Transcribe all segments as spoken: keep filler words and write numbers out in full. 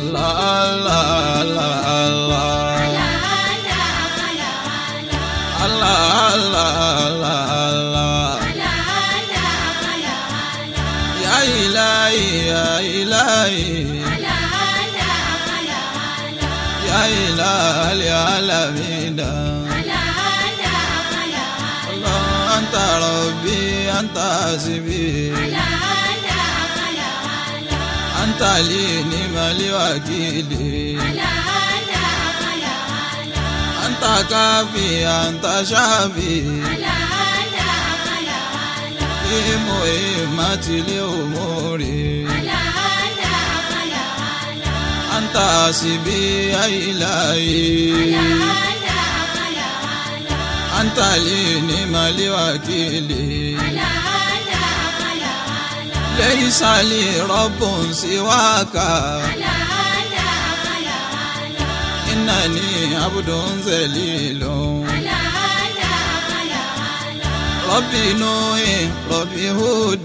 Allah Allah Allah Allah Allah Allah Allah Ya ilahi ya ilahi Ya ilahi alamin Allah anta rabbi anta hasbi أنت لي نعم الوكيل أنت كافي أنت شافي في مهمة الأمور أنت حسبي يا إلهي أنت لي نعم الوكيل ليس لي رب سواك إنني عبد ذليل ربي نوح ربي هود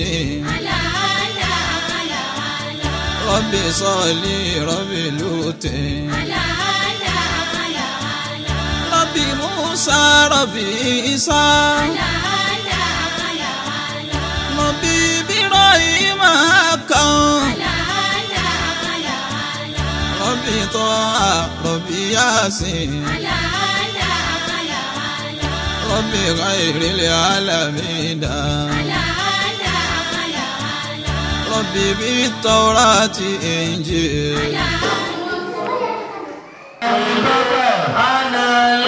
ربي صالح ربي لوط ربي موسى ربي عيسى ربي إبراهيم حقا ربي طه ربي ياسين ربي غير العالمين ربي بالتوراة إنجيل أنا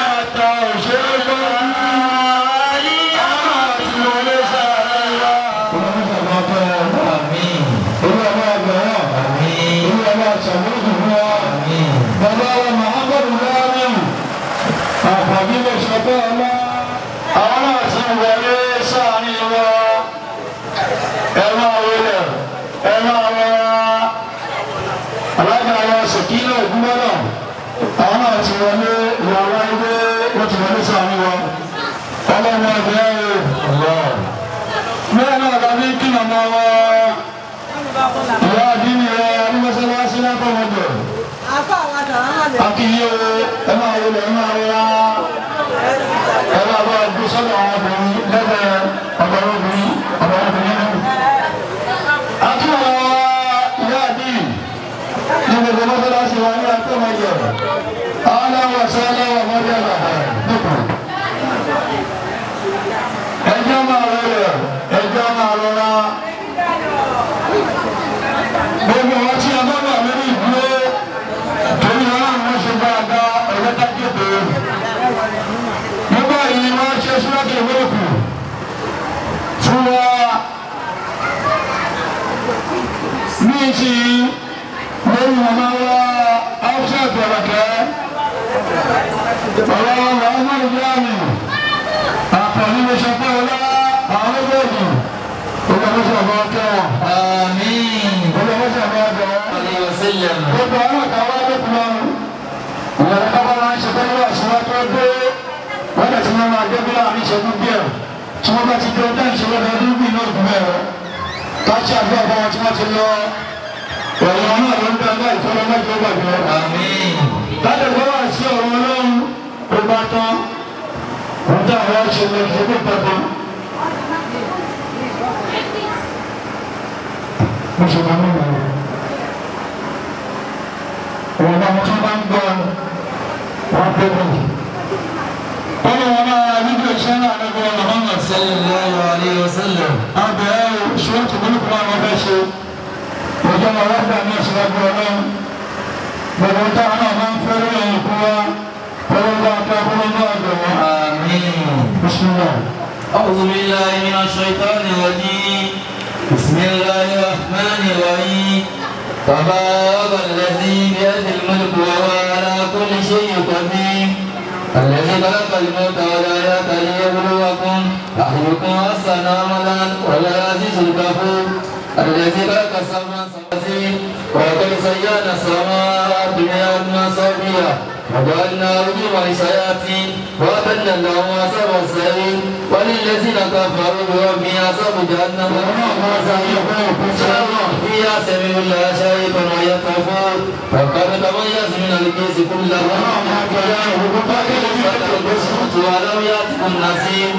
Akiyo, ẹ máa wọlé ẹ máa wọlá ẹ máa bá ọdún sọ́dọ̀ àwọn obìnrin lẹ́gbẹ̀ẹ́ ọ̀dọ̀ obìnrin ọ̀dọ̀ obìnrin náà. Akíwọ̀ ìyá àbí ní gbogbo mọ́sálásí wa ní akọ́mọ̀jọ aláwọ̀ sọ́láwọ̀ mọ́bí àgbàdà dùkù. Ẹjọ́ máa wọlé ẹjọ́ máa rọra. Gbogbo wọn tí a bá wà lórí ìdúró. Torí ọlọ́run wọ́n ṣe bá a dá ọ̀rẹ́ dákẹ́bẹ̀. Nígbà yìí wọ́n ṣe súnmọ́kì ìwéèkù fún wa. Ní ti lórí màmá wa Áfíà Bẹ̀rẹ̀kẹ́. Ọ̀rọ̀ Muhammad Ibrahim àpọ̀lú ló ṣe pé ọlá àwọn méjèèjì. Olùkọ́sí ọ̀bọ̀ kẹwọ̀n. Àmín. Olùkọ́sí ọ̀bọ̀ kẹwọ̀n. Gbogbo àwọn àkàwé ìyàrá kábà máa ń ṣe pé níwà sí wá tó dé wọ́n dẹ̀ tí wọ́n máa dé bí láàrin ìṣẹ́gun díẹ̀ tí wọ́n bá ti dé ọjọ́ ìṣẹ́gun ọdún bí iná ògùn mẹ́rọ káṣí àgbẹ̀ ọ̀bá wọn tí wọ́n ti lọ ọ̀rọ̀ náà ló ń bẹ ọgbà ìfọ́nà mẹ́jọ gbàgbé àmín. láti gbọ́ wá sí ọ̀rọ̀ ọlọ́run tó bá tán wọ́n dá àwọn ṣe lọ ṣe pé pẹ̀pẹ̀. mo ṣe máa ń mú wọn. Wọ́n bá wọn tó bá ń gbọ́ wọn pé wọ́n. Wọ́n ní wọn náà níbi ìṣẹ́ náà lọ́gbọ́n Muhammad sallallahu alayhi wa sallam. Àbẹ̀ ẹ̀ ṣé tó kúrò kúrò àwọn fẹ́ ṣe. Ìjọ máa wá gbà ní ìṣẹ́ lọ́gbọ́n náà. Gbogbo táwọn náà máa ń fẹ́ lórí ẹ̀yìn kú wa. Fọwọ́ bá a ká fọwọ́ bá a bẹ̀ wọ́n. Àmín. Bismillah. أعوذ بالله من الشيطان الرجيم. بسم الله الرحمن الرحيم. تبارك الذي بيده الملك وهو على كل شيء قدير الذي خلق الموت والحياة ليبلوكم أيكم أحسن عملا وهو العزيز الغفور الذي خلق السماء سبع وقد زينا السماء الدنيا بمصابيح وجعلنا رجوما للشياطين وأعتدنا جعلنا لهم أصحاب السعير وللذين كفروا بربهم أصحاب جهنم فيها سميع لا شيئا ويطوفون وقد تميز من الكيس كله ولم يأتكم نصير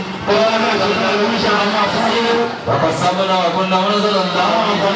وقسمنا وكنا نزل الله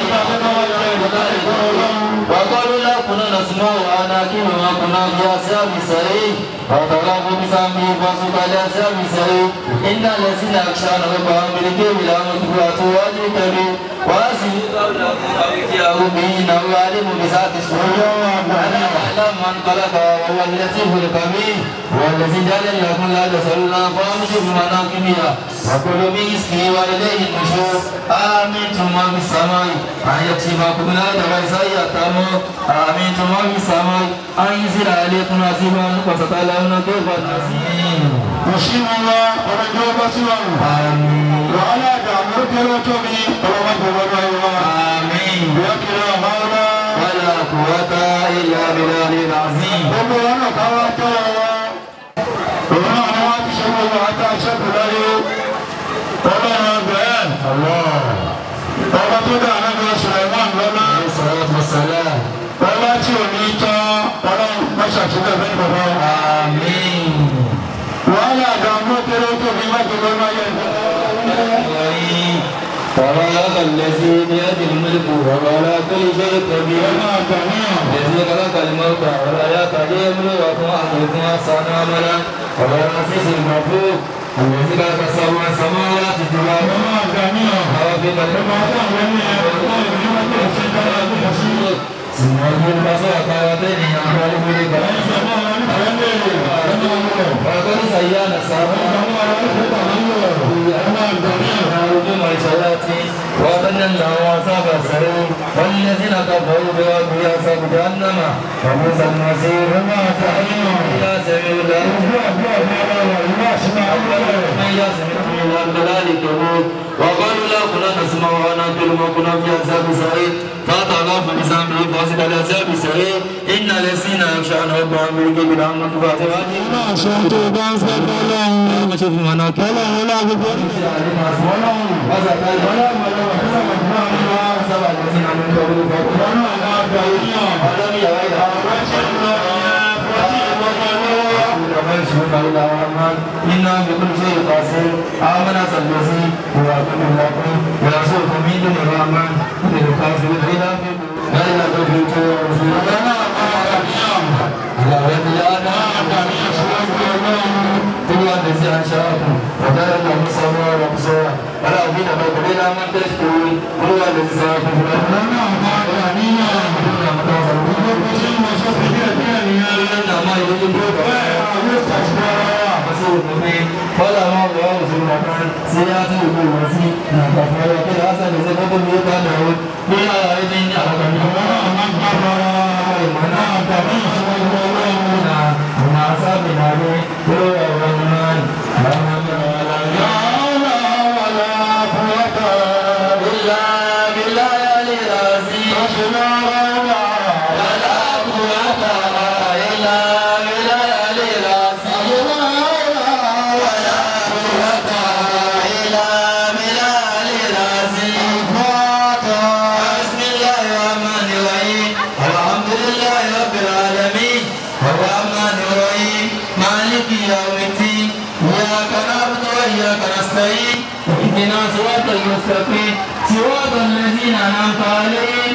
وقالوا لا كنا نسمع ونعقل ما كنا في أصحاب السعير فاعترفوا بذنبهم فسوقا لأصحاب السعير إن الذين يخشون ربهم بالغيب لهم مغفرة وأجر كبير وأسلموا قولهم وأوتيهم به إنه عليم بذات الصدور ألا يعلم من خلق وهو اللطيف الخبير هو الذي جعل لكم لا تسألون فامشوا بمناكبها وكلوا من رزقه وإليه النشور آمنتم من في السماء أن يكشفكم الأرض ويسيركم آمنتم من في السماء أن ينزل عليكم حسيبا فستعلمون كيف نصير. مشير الله ورجو بصيره. آمين. وعلى دعوة رسوله ورحمة الله. آمين. وكلا حول ولا قوة إلا بالله العظيم. وبرنا قوته. وما نوات شر حتى شر له. وما بيان الله. وما تدع نبي سليمان لنا. عليه الصلاة والسلام. وما تشونيتا ولا مشاكل بين بابا. آمين. وعلى دعوة رسوله بما يفعل. تبارك الذي بيده الملك وهو على كل شيء قدير الذي خلق الموت والحياة ليبلوكم أيكم أحسن عملا وهو العزيز الغفور الذي خلق سبع سماوات طباقا وفي سمعه البصر كرتين يعمل بك وقد زينا السماء نرجو الشياطين وظننا واصحاب السعير والذين كفروا بربهم أصحاب جهنم وبئس المصير وما سعينا إلا سميع الله من يسمع من الضلال كبير وقالوا لا كنا نسمع ونعقل ما كنا في أصحاب السعير فاعترفوا بذنبهم فسوقا لأصحاب السعير إن الذين يخشون ربهم بالغيب لهم مغفرة وأجر شوف مناكب ولا بفضل ولا وزكاة ولا ولا سبع الذين من قبل فقالوا ولم يعد إنا بكل شيء قاسر آمن الذي هو كل لكم ويرزقكم من دون الرحمن كل كافر إلى لا إله إلا الله إلى يد الآن هو الذي أنشأكم وجعل لكم سمعا وأبصارا ولا أبين بين إلى من تشكرون هو الذي سيكون في الأرض إنما يريد فلا ما الله سبحانه سيأتي بالمسيح نكفر وكل أسد سبب يتنعه بلا أيدين يعلم من أعتقد سبحانه من أعصابنا به هو الرحمن لا حول ولا قوة إلا بالله العلي العظيم اهدنا صراط المستقيم صراط الذين أنعمت عليهم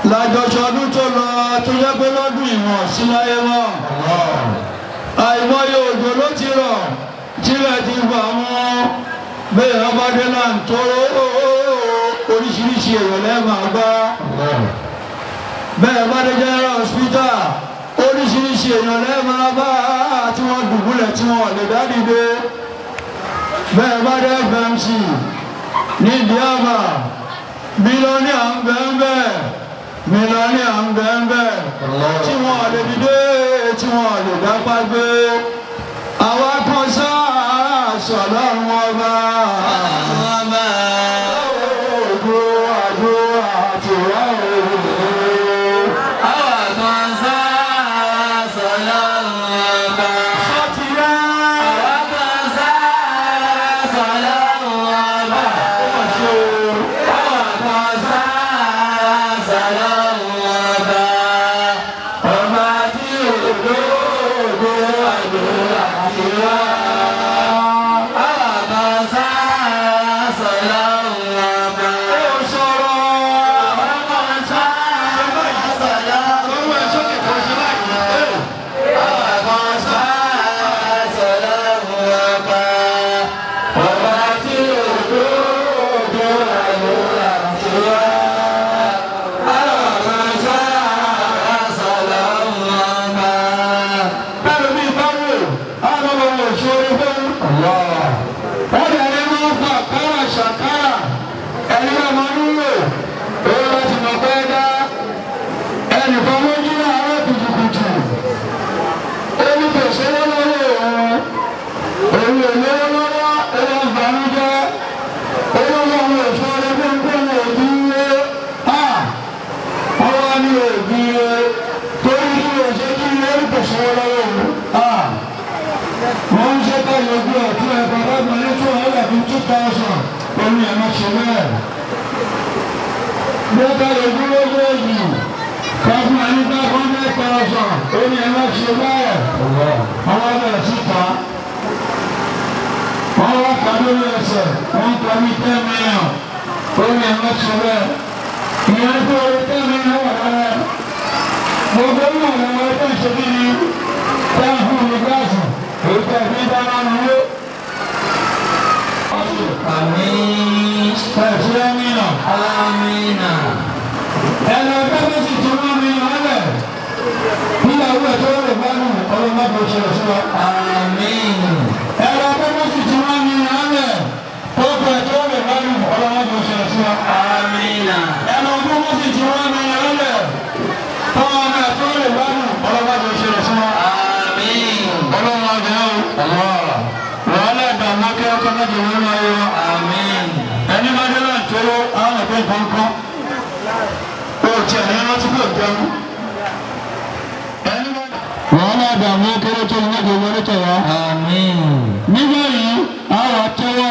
lájọṣọ ọdún tó lọ tó yẹ pé lọ́dún ìwọ̀n sí láyé mọ́. àìmọye òjò ló ti rọ̀ tílẹ̀ ti gbà wọ́n bẹ́ẹ̀ ọbadé náà ń tọrọ oríṣiríṣi èèyàn lẹ́ẹ̀mà gbá. bẹ́ẹ̀ ọbadé general hospital oríṣiríṣi èèyàn lẹ́ẹ̀mà bá tí wọ́n dùbúlẹ̀ tí wọ́n lè dá dìde. bẹ́ẹ̀ ọbadé F M C ní Ìdíàbà mílíọ̀nù à ń bẹ́ẹ̀ bẹ́ẹ̀ mílíọ̀nù à ń bẹ́ẹ̀ bẹ́ẹ̀ tí wọ́n lè dìde tí wọ́n lè dápá gbé. àwa kan sáà sọ̀rọ̀ àwọn ọba. Ògo àdúrà tiwa o. Àwa kan sáà sọ̀rọ̀ àwọn ọba. Sọ́tìrá. Àwa kan sáà sọ̀rọ̀ àwọn ọba. Àwa kan sáà sọ̀rọ̀ àwọn ọba. Ọba tí ògo ògo àdúrà tiwa. Àwa kan sáà sọ̀rọ̀ àwọn ọba. Ó sọ̀rọ̀. Àwa kan sáà sọ̀rọ̀ àwọn Owó ẹ̀ sókè kò ṣe báyìí. Àwa kan sáà sọ̀rọ̀ àwọn ọba. Ọba tí ògo ògo àdúrà tiwa. Àwa kan sáà sọ̀rọ̀ àwọn ọba. Bẹ́ẹ̀ni bí báwo, àwọn ọmọ wọn ṣòro fún. Wọ́n lè ní wọ́n fà kára ṣàkárà. Ẹni náà máa ń lò. Owó láti mọ̀ pé dá. Ẹnìkan ló jí láàárọ̀ kùtùkùtù. Ó ní kò sówó lọ́wọ́ òun. Òun ò lówó lọ́wọ́, ó wá bànújẹ́. Owó lọ́wọ́ ìṣòro fún gbọ́dọ̀ òbí wé. Wọ́n wá ní òbí wé. Torí kí ló ṣe kí ilé kò sówó lọ́wọ́ òun. Wọ́n ń ṣe ká yọjú ọ̀tún ẹ̀kọ́ lọ́gbọ̀n ní two hundred and two thousand. Omi ẹ̀ máa ṣe bẹ́ẹ̀. Bí ó ká yọjú lójú èyí, káfíń ẹni five hundred thousand. Omi ẹ̀ máa ṣe bẹ́ẹ̀. Àwọn ọbẹ̀ síta. Wọ́n wá ká lórí ẹsẹ̀. Wọ́n kọ́ ní ten million. Omi ẹ̀ máa ṣe bẹ́ẹ̀. Ìyẹn tó orí ten million wà lára. Gbogbo ìmọ̀ àwọn ẹgbẹ́ ìṣèlú ni táwọn fún mi gáàsì. Èyí tẹ̀ fi dáná nulẹ̀. Àmín. Ẹ̀sìn ẹ̀mí náà. Amina. Ẹnu ẹgbẹ́ méjì tí wọ́n mi yàn lẹ̀. Níyàwó ẹ̀ tó lè bá nù ọlọ́mọ kò ṣe lọ sí wa. Àmín. Ẹnu ẹgbẹ́ méjì tí wọ́n mi yàn lẹ̀. Tókò ẹ̀ tó lè bá nù ọlọ́mọ kò ṣe lọ sí wa. Amina. Ẹnu ẹgbẹ́ méjì tí wọ́n mi yàn lẹ̀. Tọ́wọ́ ẹ̀ tó lè bá nù ọlọ́mọ kò ṣe lọ sí wa. Àmín. Ọlọ́mọ ọ̀gá o. Wàhálà ìdààmú akẹ́kọ̀ọ́ méjì wọ́n máa yọ. Àmín. Ẹni bá dé náà tó àwọn ọ̀gbẹ́ kọ̀ọ̀kan. Ó tiẹ̀ ní rántí kò jẹun. Ẹni bá dé. Wàhálà ìdààmú kéré tó ní méjì wọlé tẹ̀ wá. Àmín. Nígbà yìí, àwọn àtẹwọ́.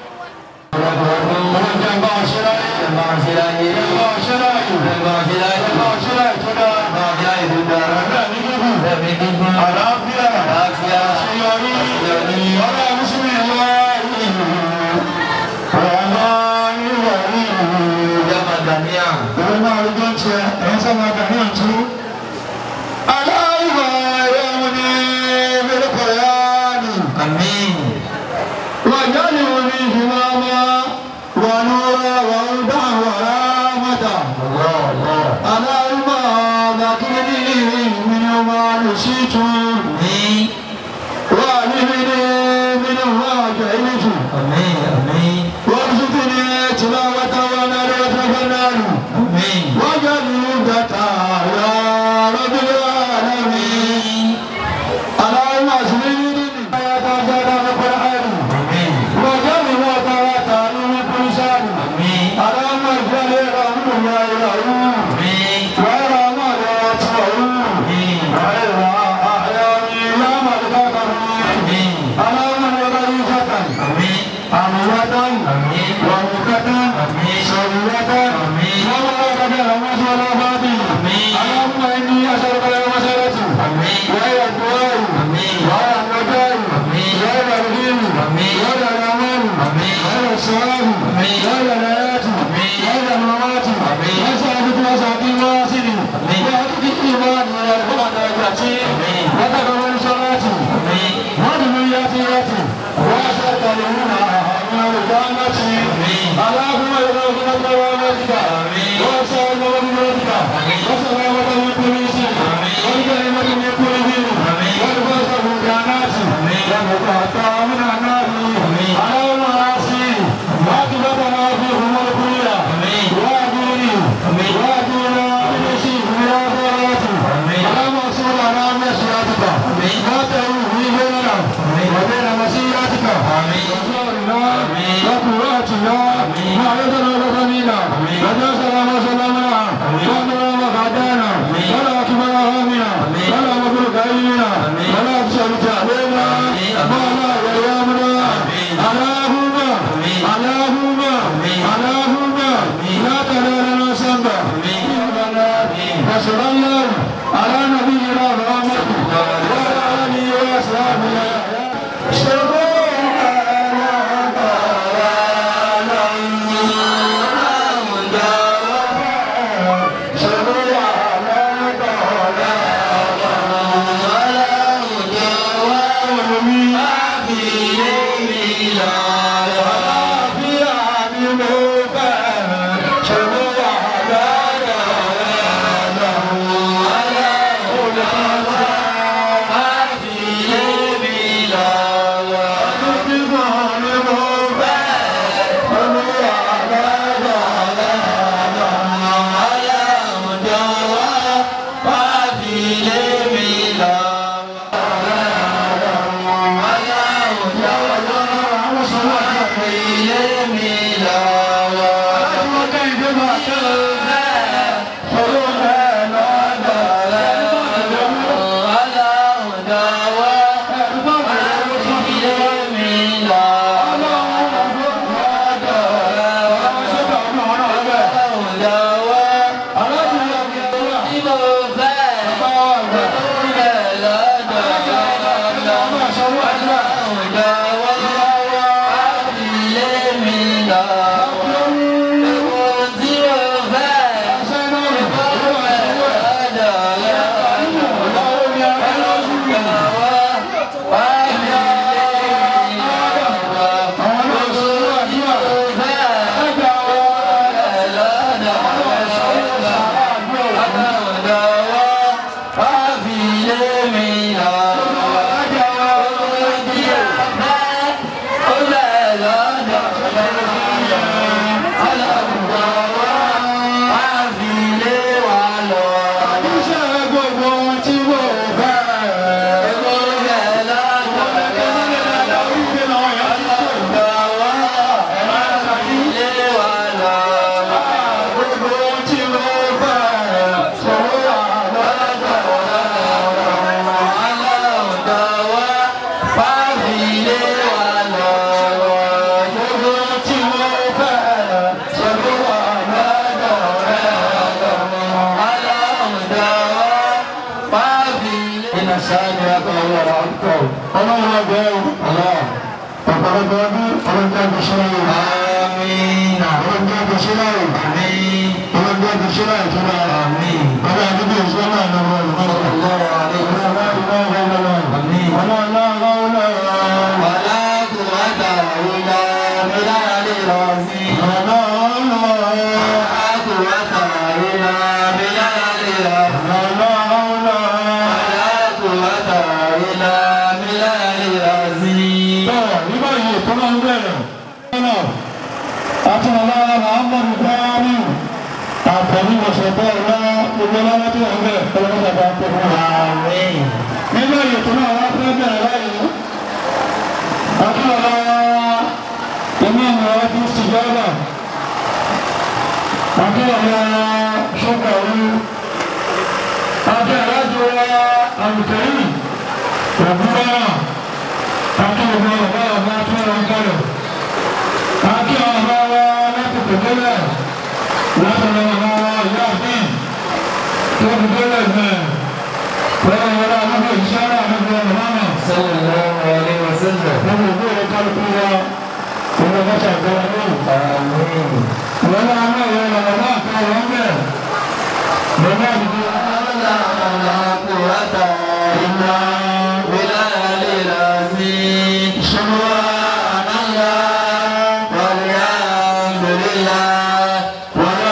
Ọlọ́jà bá a ṣe láyé. Bá a ṣe láyé. Bá a ṣe láyé. Bá a ṣe láyé. Bá a ṣe láyé tó dáa. Bá a ṣe láyé tó dáa. Bẹ́ẹ̀ ni gígùn. Bẹ́ẹ̀ni gígùn. Àlàáfíà. Àlàáfíà. Àṣeyọrí. Àṣeyọrí. Ọlọ́run Mùsùlùmí wá ìlú. Ọ̀nà ìwà ìlú. Ìjọba Dàníà. Ìwé máa rí jọ́ tiẹ̀, ẹ̀yin sábà Dàníà tú. Aláìwà ẹ̀rọ ni mílíkọ̀ yá ni. Àmín. Wàjáde wo ni ìfúnná ọmọ wọn lọ́wọ́ wọn dá wàrà mọ́ta. Aláìwà làkúndí mi ni wọ́n máa lè ṣí tún. Àmín. Wà ní mi ní mi ní wọ́n àjọ ilé jù. Àmín. Àmín. Wọ́n tún kí ni tìlọ́wọ́ta wọn náà lọ́wọ́ tó fẹ́ náà nù. Àmín. Wajadu data ya Rabbil alamin. Allahumma asmini ayata jada al-Qur'an. Àmín. Wajadu watawata min kulli shan. Àmín. Allahumma ij'al rahmu ya ilahu. Àmín. Wa rahmu ya tawu. Àmín. Wa ahyani ya malakam. Àmín. Allahumma ya barakatan. Àmín. Amwatan. Àmín. Wa mukatan. Àmín. Sawiyatan. Àmín. Wa barakatan wa salafati. Àmín. Allahumma inni as'aluka ya masalati. Àmín. وهي الدعاء Àmín. وهي النجاة Àmín. وهي الرحيم Àmín. وهي الأمان Àmín. وهي السلام Àmín. وهي الحياة Àmín. وهي الممات Àmín. وسعدت وسعدت مرادك وأسأل الله بمرادك وسلامة من كل شيء والغنيمة من كل دين والفوز بالجنات والمقاطعة من النار على المعاصي وعاقبتنا في أمور الدنيا وأجرني وأجرنا من شيء من الآخرات على مقصود على مشيئتك ما تهون بيننا وبين مسيرتك وصارنا وقواتنا ما يدنا وغنينا وجاسنا وسلامنا وأمنا وغدانا ولا كبر همنا ولا مبلغ علمنا ولا تشرك علينا ولا يريامنا اللهم اللهم اللهم لا تدع لنا ذنبا وصلى الله على نبينا محمد وعلى آله وأصحابه Subhanallah walhamdulillah.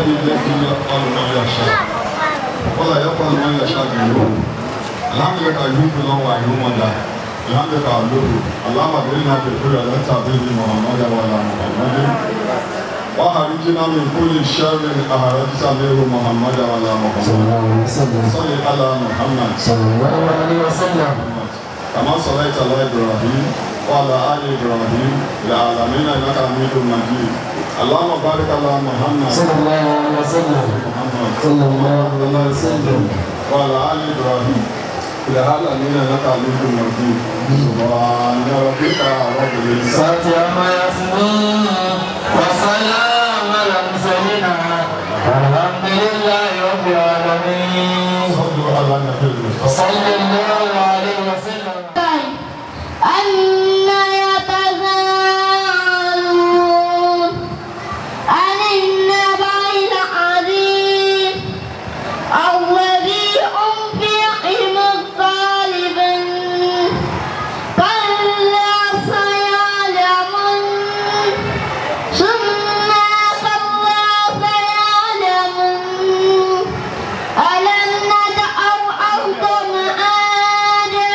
الذي يفعل ما يشاء ولا يفعل ما يشاء غيره الحمد لك أيوب الله وأيوب الله الحمد لك أيوب اللهم اجعلنا في الخير لا تعبد محمد ولا محمد وأخرجنا من كل شر أخرجت منه محمد ولا محمد صل على محمد صلى الله عليه وسلم كما صليت على إبراهيم وعلى آل إبراهيم العالمين إنك حميد مجيد اللهم بارك على محمد صلى الله عليه وسلم محمد صلى الله عليه وسلم وعلى آل إبراهيم العالمين إنك حميد مجيد سبحان ربك رب العزة ساتيا ما يصفون وسلام على المرسلين والحمد لله رب العالمين صلوا على النبي المصطفى صلى الله عليه وسلم أن يتساءلون عن النبأ العظيم الذي هم فيه مختلفون كلا سيعلمون ثم كلا سيعلمون ألم نجعل الأرض مهادا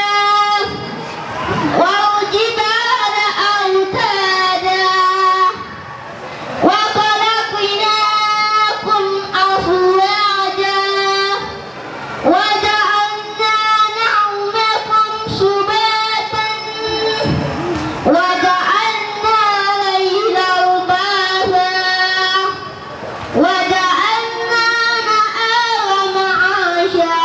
والجبال أوتادا وخلقناكم أزواجا وجعلنا نومكم سباتا وجعلنا الليل لباسا وجعلنا النهار معاشا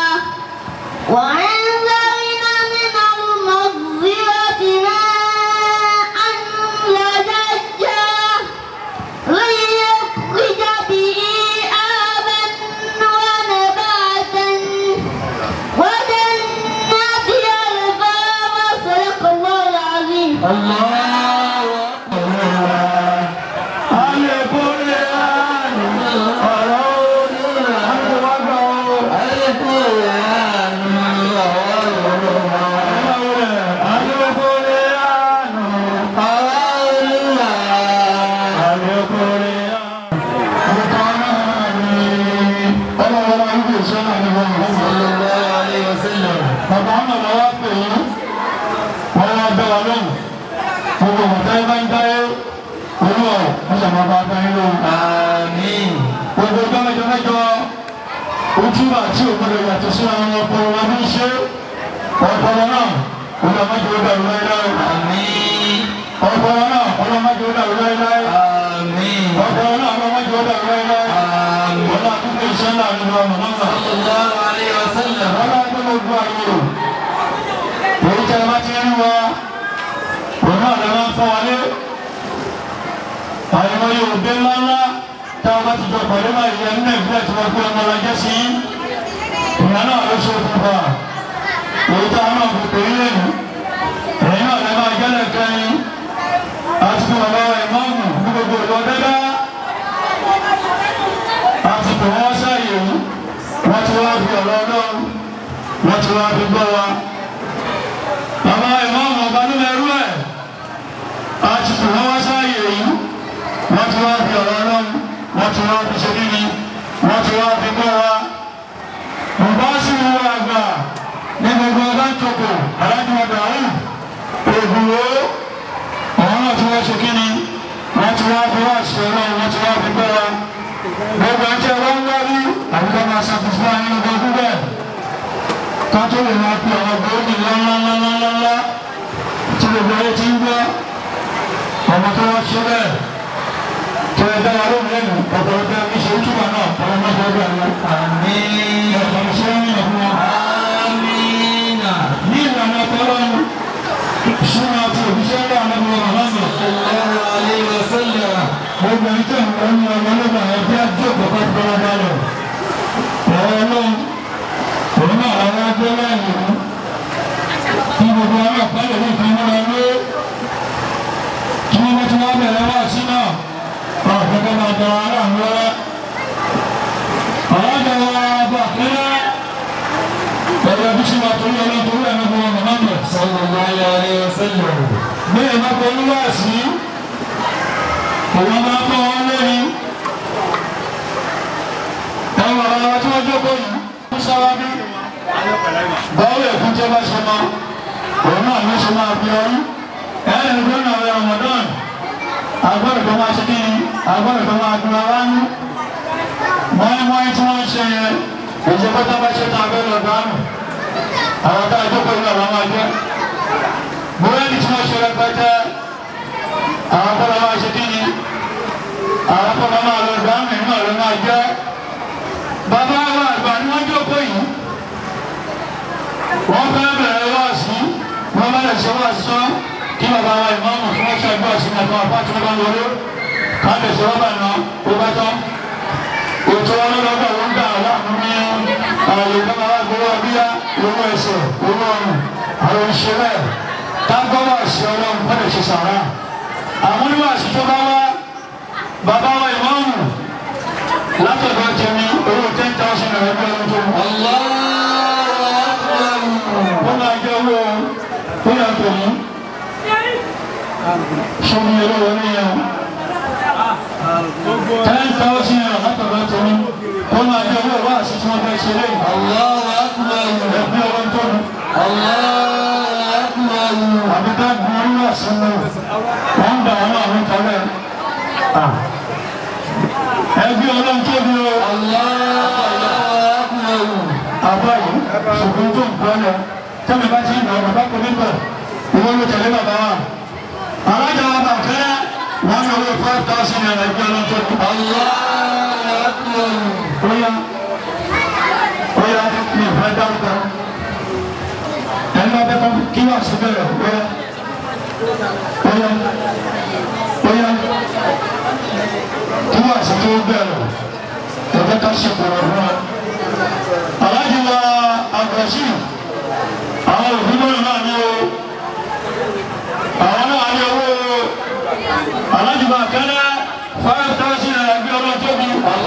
وأنزلنا من المغفرة ماء ثجاجا ليخرج به حبا ونباتا وجنات ألفافا صدق الله العظيم. الله Àmín. Gbogbo ọjọ́ mẹ́jọ mẹ́jọ ojúbà tí o gbọdọ̀ yàtọ̀ sí àwọn ọpọlọ wa ní ṣe ọpọlọ náà ọlọ́mọdé ó dàrú láéláé. Àmín. Ọpọlọ náà ọlọ́mọdé ó dàrú láéláé. Àmín. Ọpọlọ náà ọlọ́mọdé ó dàrú láéláé. Àmín. Ọlá àdúgbò iṣẹ́ náà nínú ọmọ náà. Sallallahu alaihi wasallam. Ọlá àdúgbò gbogbo àyè o. Èyí tẹ́ ẹ bá ti rí wa, òun náà lè máa fọ́ wọlé. Àyẹ̀wò yóò gbé ńláńlá tá a bá ti jọ pàdé máa yẹ ní Nàìjíríà tí wọ́n gbé ọmọ ọlọ́jẹ́ sí. Ìyá náà ló ṣe òkùnfà. Èyí tá a náà kò pè é lẹ́nu. Ẹ̀yin náà lè máa jẹ́lẹ̀ kẹ́yìn. Àti bí bàbá wa ìmáàmù ní gbogbo ìlú dẹ́dá. Àti pè wọ́n sáàyè yìí. Wọ́n ti wá fi ọ̀rọ̀ Ọlọ́run. Wọ́n ti wá fi gbọ́ wa. Bàbá ìmáàmù ọba nínú ẹrú ẹ̀. Àti pè wọ́n sáàyè yìí. Wọ́n ti wá fi ọ̀rọ̀ Ọlọ́run. Wọ́n ti wá fi ṣe kíni. Wọ́n ti wá fi gbọ́ wa. Bàbá sì ń wọ àgbà ní gbogbo ọba ń tòkò alájùmọ̀dà ọ̀hún. Ògùnwó àwọn náà ti wá ṣe kíni. Wọ́n ti wá fi wá ṣe Ọlọ́run. Wọ́n ti wá fi gbọ́ wa. Gbogbo ẹjẹ́ wa ń wárí àbúkọ́ máa ṣàtúnṣe nínú gbogbo bẹ́ẹ̀. Ká tó lè máa fi ọ̀rọ̀ gbòógì ńláńláńláńláńlá tí gbogbo ayé ti ń gbọ́. Ọmọ tó wá ṣe bẹ́ẹ̀. Tẹ̀lé dára lóhùn lẹ́nu ọ̀pọ̀lọpọ̀ ẹbí ṣe túbà náà ọlọ́mọdé ọgbà ni. Àmín. Ọ̀pọ̀ ṣe ń yàn fún wa. Àmín. Ní ìlànà ọ̀pọ̀lọ́run, ṣúná àti òbíṣẹ́ ńlá ọ̀nàbí wọn máa ń lọ. Sallallahu alaihi wasallam. Gbogbo ẹni tẹ̀ ń lọ ní ọmọ ọlọ́gbà ẹbí àjọpọ̀ ká fi bọ́lá bá lọ. Ọ̀rọ̀ náà, òun náà làwọn ẹgbẹ́ láàyè mú. Kí gbogbo àwọn àpálẹ̀ ní ìpín múra lé. Kí wọ́n ti wá bẹ̀rẹ̀ wá sí náà. Ọ̀pọ̀lọpọ̀ máa dára aláàánú rárá. Àwọn àjọwọ́ ọba àkẹ́rẹ́. Ẹ̀rọ bí ṣe máa torí ọlọ́run torí ẹ̀mí fún ọmọ náà bẹ̀. Sallallahu alaihi wasallam. Bẹ́ẹ̀ máa kọ́ olúwa sí. Òun máa kọ́ wọn lórí. bàbá wa tí wọ́n jókòó yìí ń sáwá bí báwo èkú tí ó bá ṣe mọ́ òun náà ló ṣe máa fi ọyún ẹ̀rọ ìgbóná ọ̀rẹ́ Ramadan agbọ́dọ̀ tó máa ṣe kí ni agbọ́dọ̀ tó máa dúró wá ní mọ́ínmọ́ín tí wọ́n ń ṣe yẹn ìjọba tó bá ṣe tán abẹ́ lọ dánù àwọn tá a jókòó yìí ọ̀rọ̀ máa jẹ́ búrẹ́dì tí wọ́n ṣe rẹpẹtẹ àwọn tó máa ṣe kí ni àwọn tó máa lọ dánù nínú ọ̀rọ̀ máa jẹ́ bàbá wa àgbà ni wọ́n jókòó yìí wọ́n fẹ́ bẹ̀rẹ̀ wá sí wọ́n bá lè ṣe wá sọ kí bàbá wa ìmọ̀ọ́mù fún ọ̀ṣọ́ ẹgbẹ́ ọ̀sìn ẹ̀fọ́ àpáàtì wọn bá ń wọlé káàdì ìṣòro bá nà ó bá tán ètò ọlọ́dọ́gbà ló ń dà láàmú ní ààyè tó máa wá gbowó abíyá owó ẹsẹ̀ owó ọrùn àwọn ìṣẹ̀lẹ̀ tágbọ́wọ́ àṣì ọlọ́run fún ẹ̀ṣẹ̀ sàrà àwọn oníwà àṣì tó bá wá bàbá wa ìmọ̀ọ́mù látọ̀dọ̀ tẹ̀mí owó ten thousand naira ẹgbẹ́ ọdún tó mú. ó máa jẹ́ owó ó yà tó mú sọ́mi olówó ní yẹn ten thousand naira látọ̀dọ̀ tẹ̀mí ó máa jẹ́ owó wá àṣì tí wọ́n fẹ́ ṣe lẹ́yìn. ẹgbẹ́ ọdún tó mú. àbíká gbọ́n wá sí mi wọ́n ń gbà wọn náà ń tọ́lẹ̀. ẹgbẹ́ ọlọ́run tó bí o. àbáyé ṣùgbọ́n tó ń bọ́ lọ tẹ́mi bá ti ń bọ̀ bàbá kò ní bọ̀ ìwọ ló tẹ̀lé bàbá wa. alájà wa bà kẹ́rẹ́ wọ́n ní owó five thousand naira ẹgbẹ́ ọlọ́run tó bí. óyá óyá mi ò fẹ́ dárúkọ ẹni bá bẹ́ẹ̀ kí wàá sí bẹ̀rẹ̀ óyá óyá óyá kí wàá sí tó bẹ̀rẹ̀ ẹ̀fẹ́ ká ṣe kọ̀ọ̀rọ̀ fún wa. aláàjì wa àgbàṣì àwọn òbí lóyún náà ní o àwọn náà ní owó aláàjì wa kẹ́lẹ́ five thousand naira gbé ọlọ́run tóbi.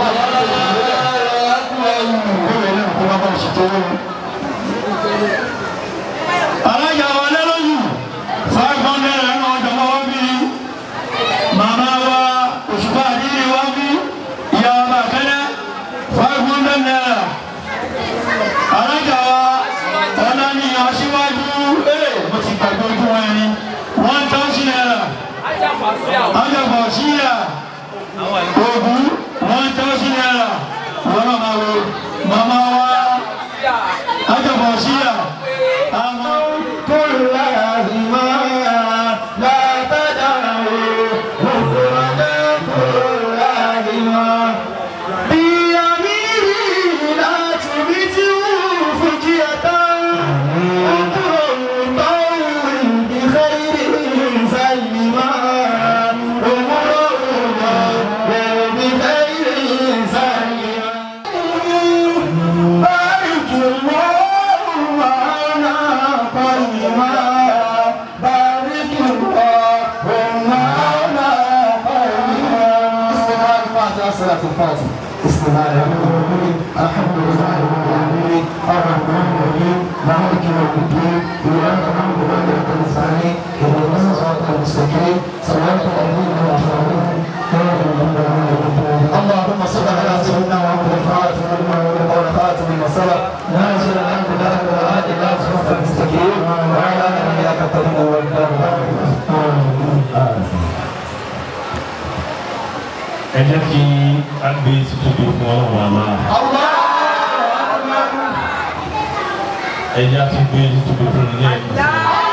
alájà wa lẹ́lọ́yìn five hundred naira náà jọmọ́ wá bí màmá wa òṣùpá àdínní wá bí ìyá wa bàkẹ́lẹ́ five hundred naira alájà wa ọ̀nà ní aṣíwájú ee mo ti gbàgbé ojú wọn ẹni one thousand naira ajábọ̀ síyà ògùn one thousand naira wọn náà máa wo màmá wa ajábọ̀ síyà àwọn tó lè láyà ìmọ̀ látàdára o gbogbo ọjọ́ tó láyà ìmọ̀ bí àmì rí láti bí tí wọ́n fún kí ẹ tán ọkùnrin tó ń bí xeyìrì sálìmá òmùrọ̀ òmùrọ̀ bí xeyìrì sálìmá. báyìí mọ́. صلاة الفاتحة. بسم الله الرحمن الرحيم الحمد لله رب العالمين الرحمن الرحيم مالك يوم الدين إياك نعبد وإياك نستعين اهدنا الصراط المستقيم صراط الذين أنعمت عليهم غير المغضوب عليهم. اللهم صل على سيدنا محمد الفاتح لما ولد والخاتم لما سبق ناصر الحمد لله والهادي إلى صراط المستقيم وعلى آله حق قدره ومقداره. ẹ jẹ́ kí a gbé títóbi fún ọlọ́run àmà. ẹ jẹ́ kí a gbé títóbi fún ilé ẹ̀kọ́.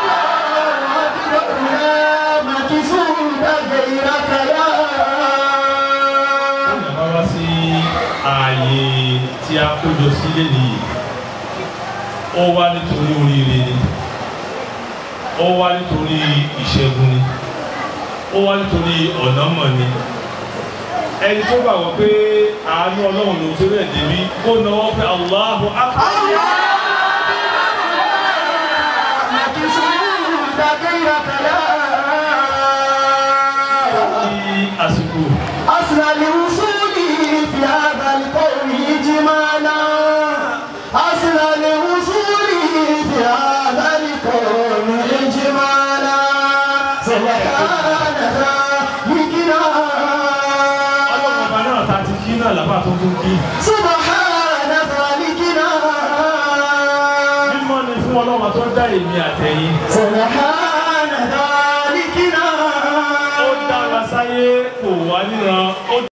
ó wá sí ààyè tí a kójọ sílé nìyí ó wá nítorí oríire ni ó wá nítorí ìṣẹ́gun ni ó wá nítorí ọ̀nà mọ̀ ni. ẹni tó bá wọ pé àánú ọlọ́run ló tó rẹ̀ débi kó náwó pé Allahu Akbar. àsìkò. asìlẹ̀ wùsùlì fi àgbàlùkọ́ yìí jí máa ná. asìlẹ̀ wùsùlì fi àgbàlùkọ́ yìí jí máa ná. sọ̀rọ̀ ká náà lábàá tó tún kí. Subhana dá èmi àtẹ̀yìn. Subhana dhalikina. Ó dá wa sáyé kò wá níran. Ó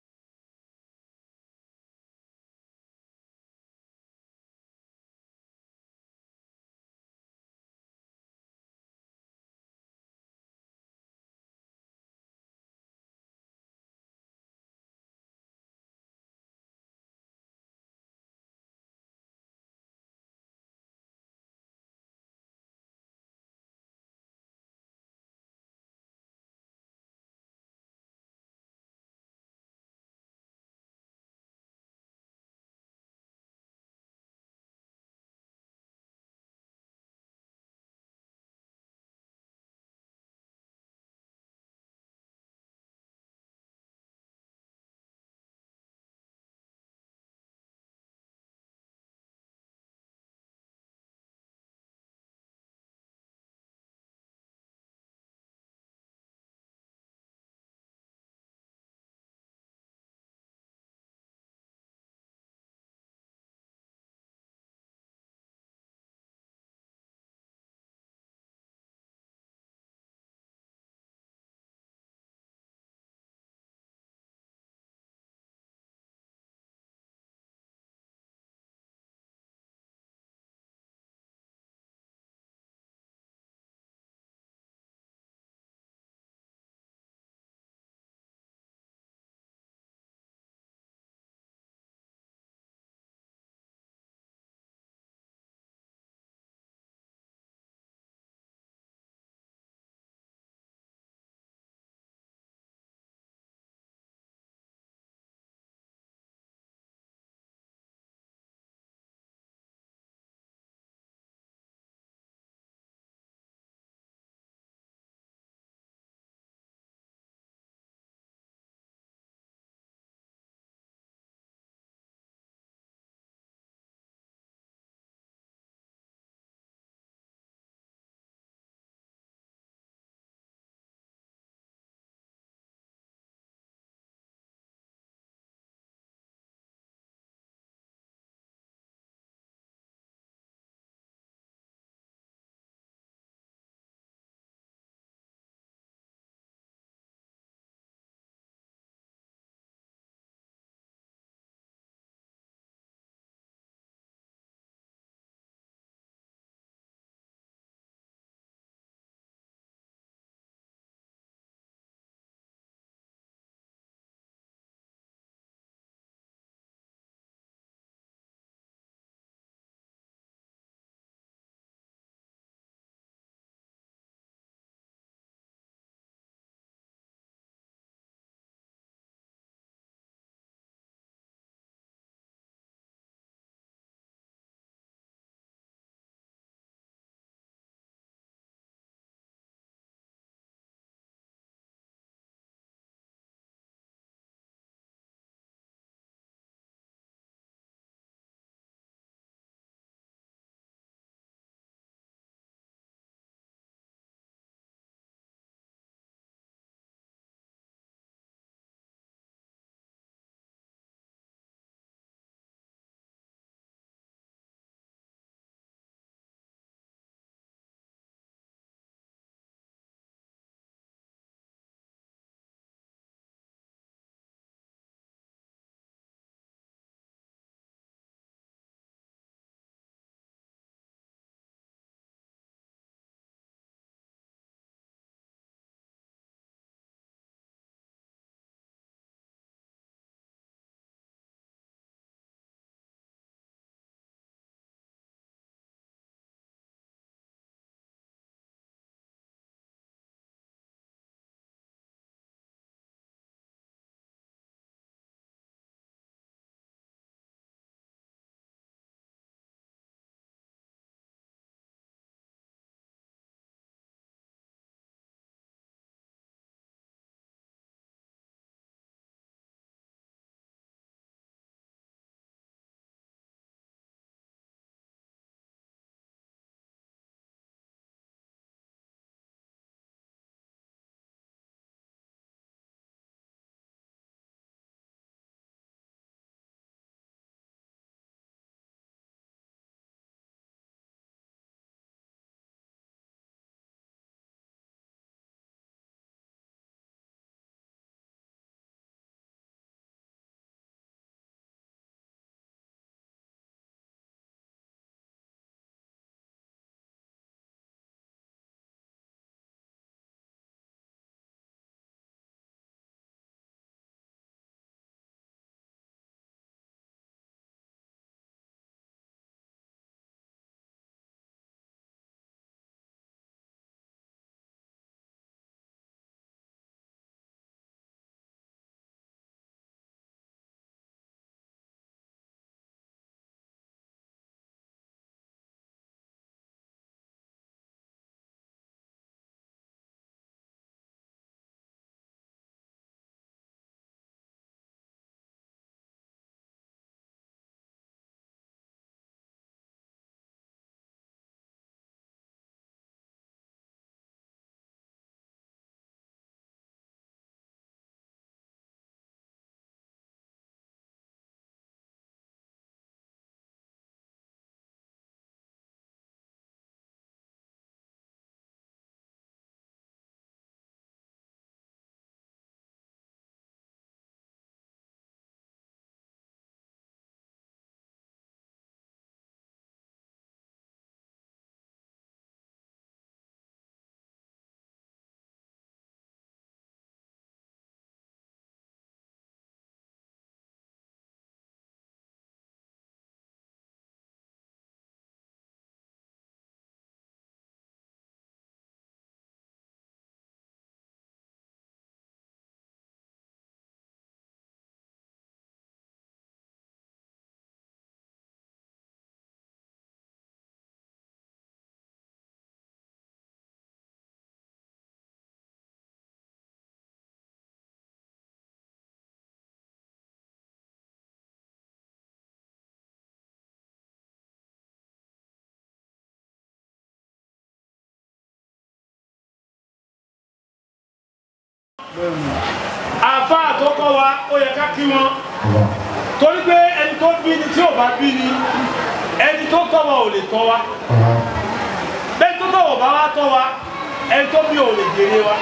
àfa tó kọ́ wa ó yẹ ká kí wọn torí pé ẹni tó bí ni tí ò bá bí ni ẹni tó tọ́ wa ò lè tọ́ wa bẹ́ẹ̀ tó tọ́ wa ò bá wa tọ́ wa ẹni tó bí ò lè jèrè wa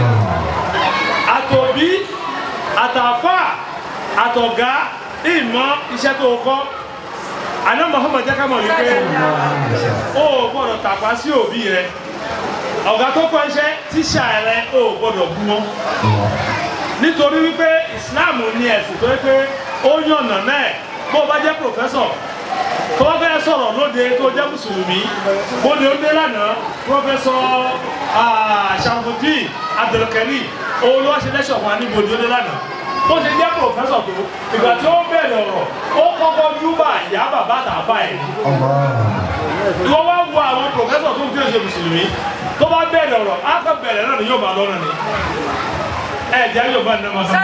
àtòbí àtàfà àtọ̀gá ìmọ̀ iṣẹ́ tó kọ́ àná Muhammad jẹ́ ká mọ̀ wípé ó gbọ́dọ̀ tàpá sí òbí rẹ ọ̀gá tó kọ́ iṣẹ́ tíṣà rẹ ó gbọ́dọ̀ bú wọn nítorí wípé Islam ní ẹ̀sìn tó yẹ pé ó yànnà náà bó o bá jẹ́ pòfẹ́sọ̀ tó bá fẹ́ sọ̀rọ̀ lóde tó jẹ́ mùsùlùmí bóde ó dé lánàá pòfẹ́sọ̀ Shamsuddin Abdulkarim olùwàṣẹ́lẹ́sọ̀ wà ní bóde ó dé lánàá bó ṣe jẹ́ pòfẹ́sọ̀ tó ìgbà tí ó bẹ̀rẹ̀ ọ̀rọ̀ ó kọ́kọ́ júbà ìyá bàbá àtàbà ẹ̀ ìwọ wá wo àwọn pòfẹ́sọ̀ tó ń fi ṣe mùsùlùmí tó bá bẹ̀rẹ̀ ọ̀rọ̀ á kọ́ bẹ̀rẹ̀ náà ni yóò máa lọ́nà ni ẹ̀ jẹ́ yóò bá nínú ọmọ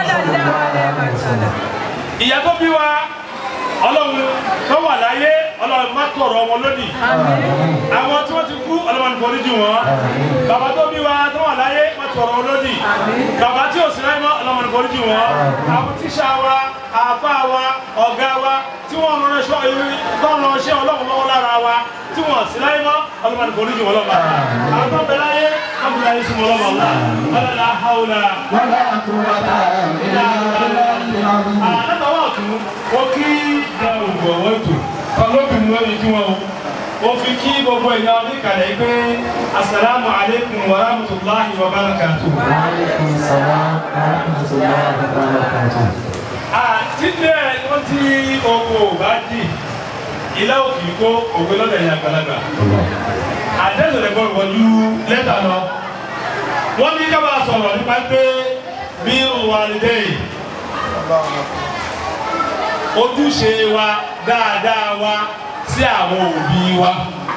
ìyá tó bí wa Ọlọ́run tó wà láyé Ọlọ́run má tọrọ wọn lódì àwọn tí wọ́n ti kú Ọlọ́run foríjì wọn bàbá tó bí wa tó wà láyé má tọrọ wọn lódì bàbá tí ò sí láyé mọ́ Ọlọ́run foríjì wọn àwọn tíṣà wa àáfà wa ọ̀gá wa tí wọ́n rán ṣọ́ tó ń ránṣẹ́ Ọlọ́run lọ́wọ́ lára wa tí wọ́n sí láyé mọ́ Ọlọ́run foríjì wọn lọ́wọ́ àwọn tó bẹ láyé wọ́n láyé sí wọn lọ́wọ́ wala la hawla wala quwwata illa billah àtàwọn ọ̀tún wọ́n kí dá ògbò wọ́n tò ọlọ́bìnrin lórí kí wọ́n ó fi kí gbogbo ìyá oníkàlẹ̀ pé assalamu alaikum wa rahmatullahi wa barakatuh. Wa alaikum salam wa rahmatullahi wa barakatuh. Àtìlẹ̀ wọ́n ti oko bá dì ilé òkè kó òwe lọ́dẹ̀ ní àgbàlagbà. Àdéhùn rẹ̀ gbọ́dọ̀ wọ̀lú lẹ́tà lọ. Wọ́n ní ká bá sọ̀rọ̀ nípa pé bí wàlídẹ́yì ojúṣe wa dáadáa wa sí àwọn òbí wa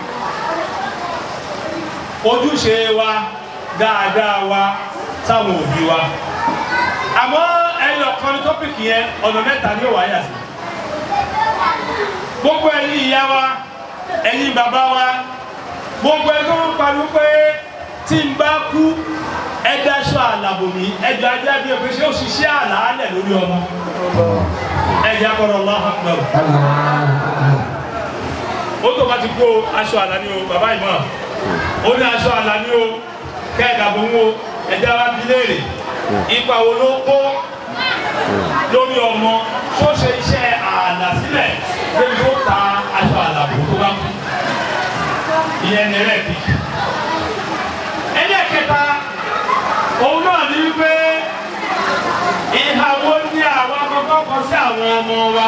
ojúṣe wa dáadáa wa sáwọn òbí wa àmọ́ ẹyọ kan ní tọ́pìkì yẹn ọ̀nà mẹ́ta ní ó wáyà sí gbogbo ẹ̀yin ìyá wa ẹ̀yin bàbá wa gbogbo ẹ̀ tó ń pariwo pé tí n bá kú ẹ̀dá aṣọ àlàbò mi ẹ̀dá ajá bí ẹgbẹ́ ṣé ó ṣiṣẹ́ àlàálẹ̀ lórí ọmọ ẹ̀yà kọ̀rọ̀ Allahu Akbar ó tó bá ti kó aṣọ àlà ní o bàbá ìmọ̀ ó ní aṣọ àlà ní o kẹ́ẹ̀dà bó ń wo ẹ̀dá wa bí léèrè ipa wo ló kó lórí ọmọ tó ṣe iṣẹ́ àlà sílẹ̀ lórí tó ta aṣọ àlà bò tó bá kú ìyẹn ní rẹ̀ bí ẹlẹ́kẹta òun náà ní wípé ìhàwó ní àwọn akọ́kọ́ kọ sí àwọn ọmọ wa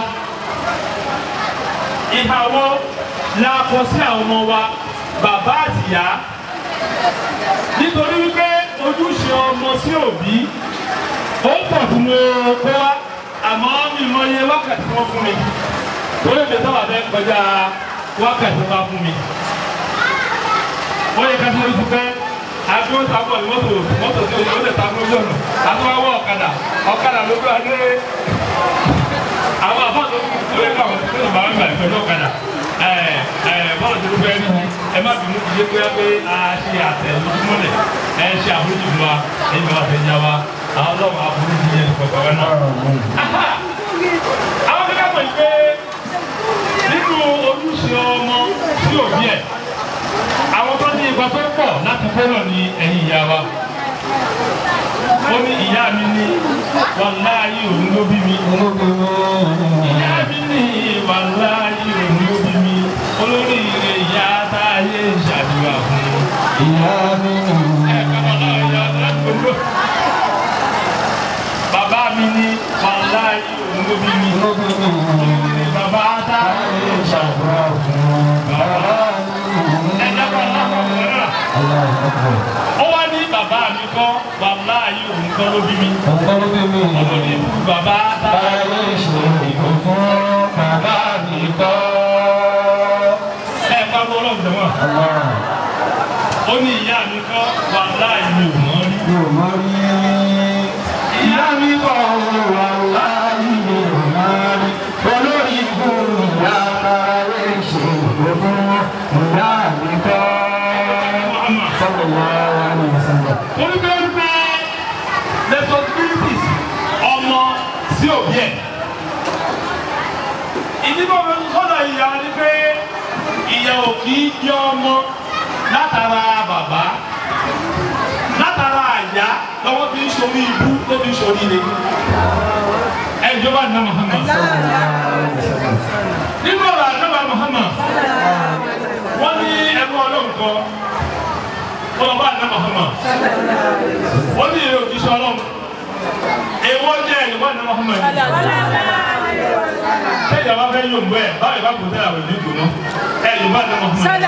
ìhàwó la kọ sí àwọn ọmọ wa bàbá àtìyá nítorí wípé ojúṣe ọmọ sí òbí ó pọ̀ fún mi kó wá àmọ́ mi mọ iye wákàtí wọn fún mi torí mi sábà fẹ́ kọjá wákàtí wọn fún mi wọ́n yẹ ká sí orí fún pẹ́ àbí wọ́n ta bọ̀ ní mọ́tò mọ́tò tí ó lè ta lójú ọ̀nà àti wọ́n wọ́ ọ̀kadà ọ̀kadà ló gbé adé àwọn àbọ̀tò tó lè ká àwọn tó lè bá wọn gbà pẹ̀lú ọ̀kadà bọ́ọ̀lù tó fẹ́ rí ẹ má bínú kí yé pé pé a ṣe àtẹ lójúmọ́lẹ̀ ẹ ṣe àforíjì fún wa ẹ̀yin bàbá fẹ́ yá wa àwọn ọlọ́run àforíjì yẹn kọ̀ọ̀kan wọn náà. àwọn akẹ́kọ̀ọ́ mọ̀ pé nínú ojúṣe ọmọ sí òbí ẹ̀ àwọn tó ní ipa tó pọ̀ láti fẹ́ràn ní ẹ̀yin ìyá wa ó ní ìyá mi ní wàláyé òun ló bí mi ìyá mi ní wàláyé òun ló bí mi olórí ire ìyá táyé ìṣàdúrà fún ìyá mi ẹ kábàlá ìyá lágbóńdó bàbá mi ní wàláyé òun ló bí mi olórí bàbá táyé ìṣàdúrà fún bàbá ẹ dábàá ó wá ní bàbá mi kọ́ wàláyé òun kọ́ ló bí mi olórí bàbá táyé ìṣàdúrà fún bàbá mi kọ́. Ó ní ìyá mi kọ́ wàláhì mi ò mọ̀ rí. Mi ò mọ̀ rí. Ìyá mi kọ́ wàláhì mi ò mọ̀ rí. Olórí ikú ìyá táyé ìṣòro fún ìyá mi kọ́. Sallallahu alaihi wasallam. Orí bẹ́ẹ̀ ni pé lẹ́tọ́ sí òbí ẹ̀. ìdíbò mi sọ́dọ̀ ìyá ni pé ìyá ò kì í jẹ́ ọmọ látara bàbá látara àyà lọ́wọ́ fi ń sori ibú tó fi ń sori ilé. ẹ jọba ní Muhammad nínú ọ̀rọ̀ àjọba Muhammad wọ́n ní ẹgbẹ́ ọlọ́run kan ọlọ́ba ní Muhammad wọ́n ní èrè òjíṣẹ́ ọlọ́run èèwọ̀ jẹ́ ẹ̀yìnbó ní Muhammad ṣé ìjọba fẹ́ yóò gbọ́ ẹ̀ báyìí bá kò tẹ́lẹ̀ àwọn ìlú ìgbóná ẹ̀yìnbó ní Muhammad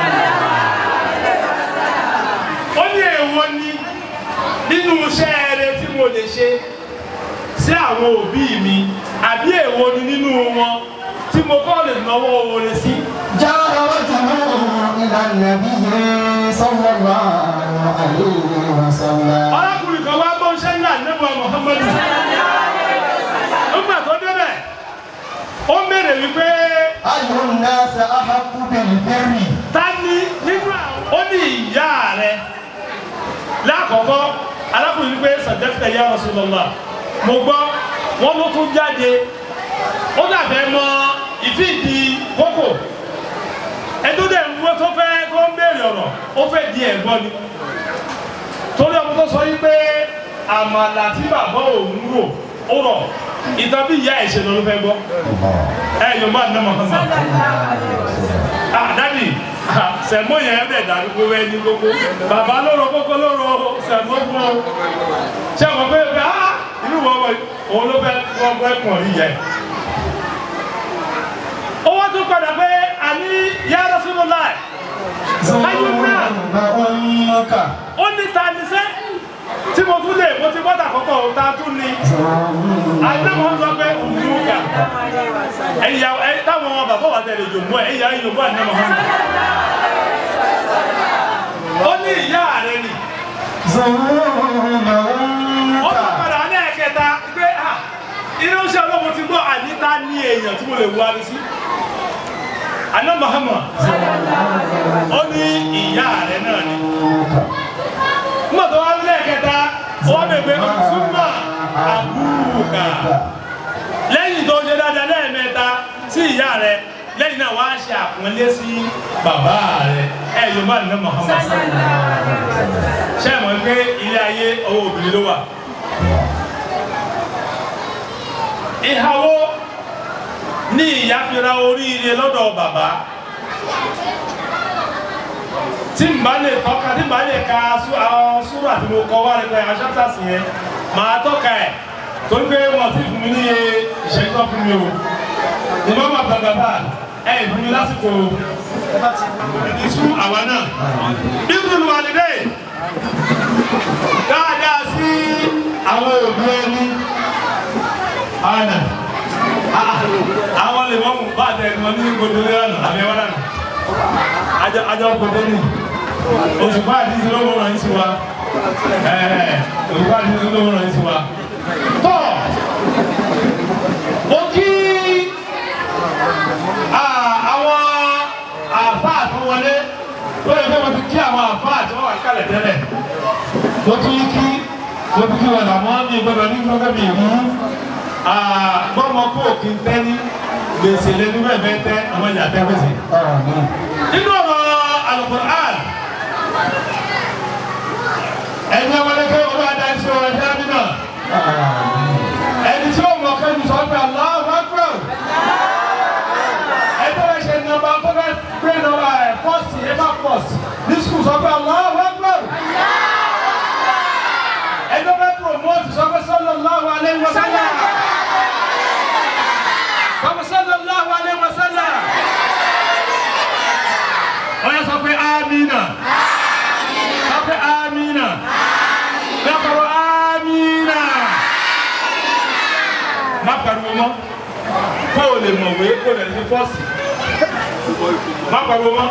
ó ní èèwọ̀ ní nínú iṣẹ́ eré tí mo lè ṣe sí àwọn òbí mi àbí èèwọ̀ ní nínú wọn tí mo kọ́ lè náwó oore sí. jáwé rọ́jùlú ìlànà bíyẹ sọ́wọ́lá àlè wàsánlá. arákùnrin kan wá bó ń ṣe ńlá nígbà Muhammadu nígbà tó débẹ̀ ó mèrè wípé. ayò náà ṣe àhàkú bẹ̀rẹ̀ bẹ̀rẹ̀. ta ni nínú àwọn ó ní ìyá rẹ lákọ̀ọ́kọ́ arákùnrin wípé sàdẹ́fẹ̀ ya Rasulullah mo gbọ́ wọn ló tún jáde ó dàbẹ̀ mọ ìfìdí kókò ẹjọ́ dẹ̀ ń wọ́n tó fẹ́ tó ń béèrè ọ̀rọ̀ ó fẹ́ di ẹ̀gbọ́n ni torí ọmọ tó sọ yí pé àmàlà tí bàbá òun rò ó rọ̀ ìtàn bí ìyá ẹ̀ ṣe lọ ló fẹ́ gbọ́ ẹ yóò máa ná Muhammad àdádì sẹ̀mó yẹn bẹ̀ dàrúgbó wẹ́ ní gbogbo bàbá lóró kókó lóró sẹ̀mó fún ọ ṣé àwọn pé pé ah inú wọn wọ òun ló fẹ́ wọ́n fẹ́ kàn rí yẹn owó tó padà pé àní ya Rasulullah ayé náà ó ní ta ni sẹ́ tí mo tún lè mo ti bọ́tà kọ́kọ́ ta tún ni àdéhùn sọ pé òmùgà ẹ̀yà táwọn bàbá wa tẹ̀lé yòmú ẹ̀ ẹ̀yà yòmú àná Muhammad ó ní ìyá rẹ̀ ni ó tún padà ní ẹ̀kẹta pé inú iṣẹ́ ọlọ́mọ ti gbọ́ àníta ní èèyàn tí mo lè wá ní sí àná Muhammad ó ní ìyá rẹ̀ náà ni nígbà tó wá ní ẹ̀kẹta wọ́n bèbè súnmọ́ àbúrúkà lẹ́yìn tó ṣe dáadáa lẹ́ẹ̀mẹ́ta sí ìyá rẹ̀ lẹ́yìn náà wá ṣe àpọ́nlé sí bàbá rẹ̀ ẹ̀ yóò bá nínú Muhammad ṣe mọ̀ pé ilé ayé ọwọ́ obìnrin ló wà ìhàwó ní ìyá fi ra oríire lọ́dọ̀ bàbá tí n bá lè tọ́ka tí n bá lè ka àwọn súrà tí mo kọ wá rẹ̀ pé aṣáṣáṣì yẹn máa tọ́ka ẹ̀ torí pé wọ́n ti fún mi ní ìṣẹ́jú tó fún mi o ìmọ̀ máa gbàgbà ẹ̀ fún mi lásìkò ìdísú àwa náà bíbélì wà lédè dáadáa sí àwọn òbí ẹni àná àwọn lè mọ́ mú bá tẹ̀ ẹ̀gbọ́n ní gbogbo lẹ́nu àbẹ̀wọ́n náà ajá ajá gbogbo ní òṣùpá àdìsí ló wọ́n rán sí wa òṣùpá àdìsí ló wọ́n rán sí wa tọ́ ó kí àwọn àfáà tó wọlé lórí ẹgbẹ́ wọn ti kí àwọn àfáà tí wọ́n wà kálẹ̀ tẹ́lẹ̀ ó tún kí ó tún kí wọn làwọn ní gbọdọ̀ ní gbọdọ̀ mi rí gbọ́mọ kó òkè ń tẹ́ ní gbèsè lẹ́nu bẹ́ẹ̀ tẹ́ àwọn ìyá tẹ́ gbèsè. nínú ọ̀rọ̀ Al-Qur'an ẹni ọmọdé kí wọ́n adá sí ọ̀rọ̀ ẹ̀dá nínú ẹni tí ó mọ̀ kẹ́ni sọ pé Allahu Akbar ẹni tó bá ṣe nọ́mbà tó bá gbé nọ́mbà ẹ̀ fọ́ọ̀sì ẹ̀fà fọ́ọ̀sì ní sùkúl sọ pé Allahu Akbar ẹni tó bá promote sọ pé sallallahu alaihi wa sallam. Sallallahu alaihi wa sallam. Oya sọ pé amina. Sọ pé amina. Lẹ́kọ̀ọ́ amina. Má pariwo mọ́. Kó o lè mọ̀wé kó o lè ní fọ́ọ̀sì. Má pariwo mọ́.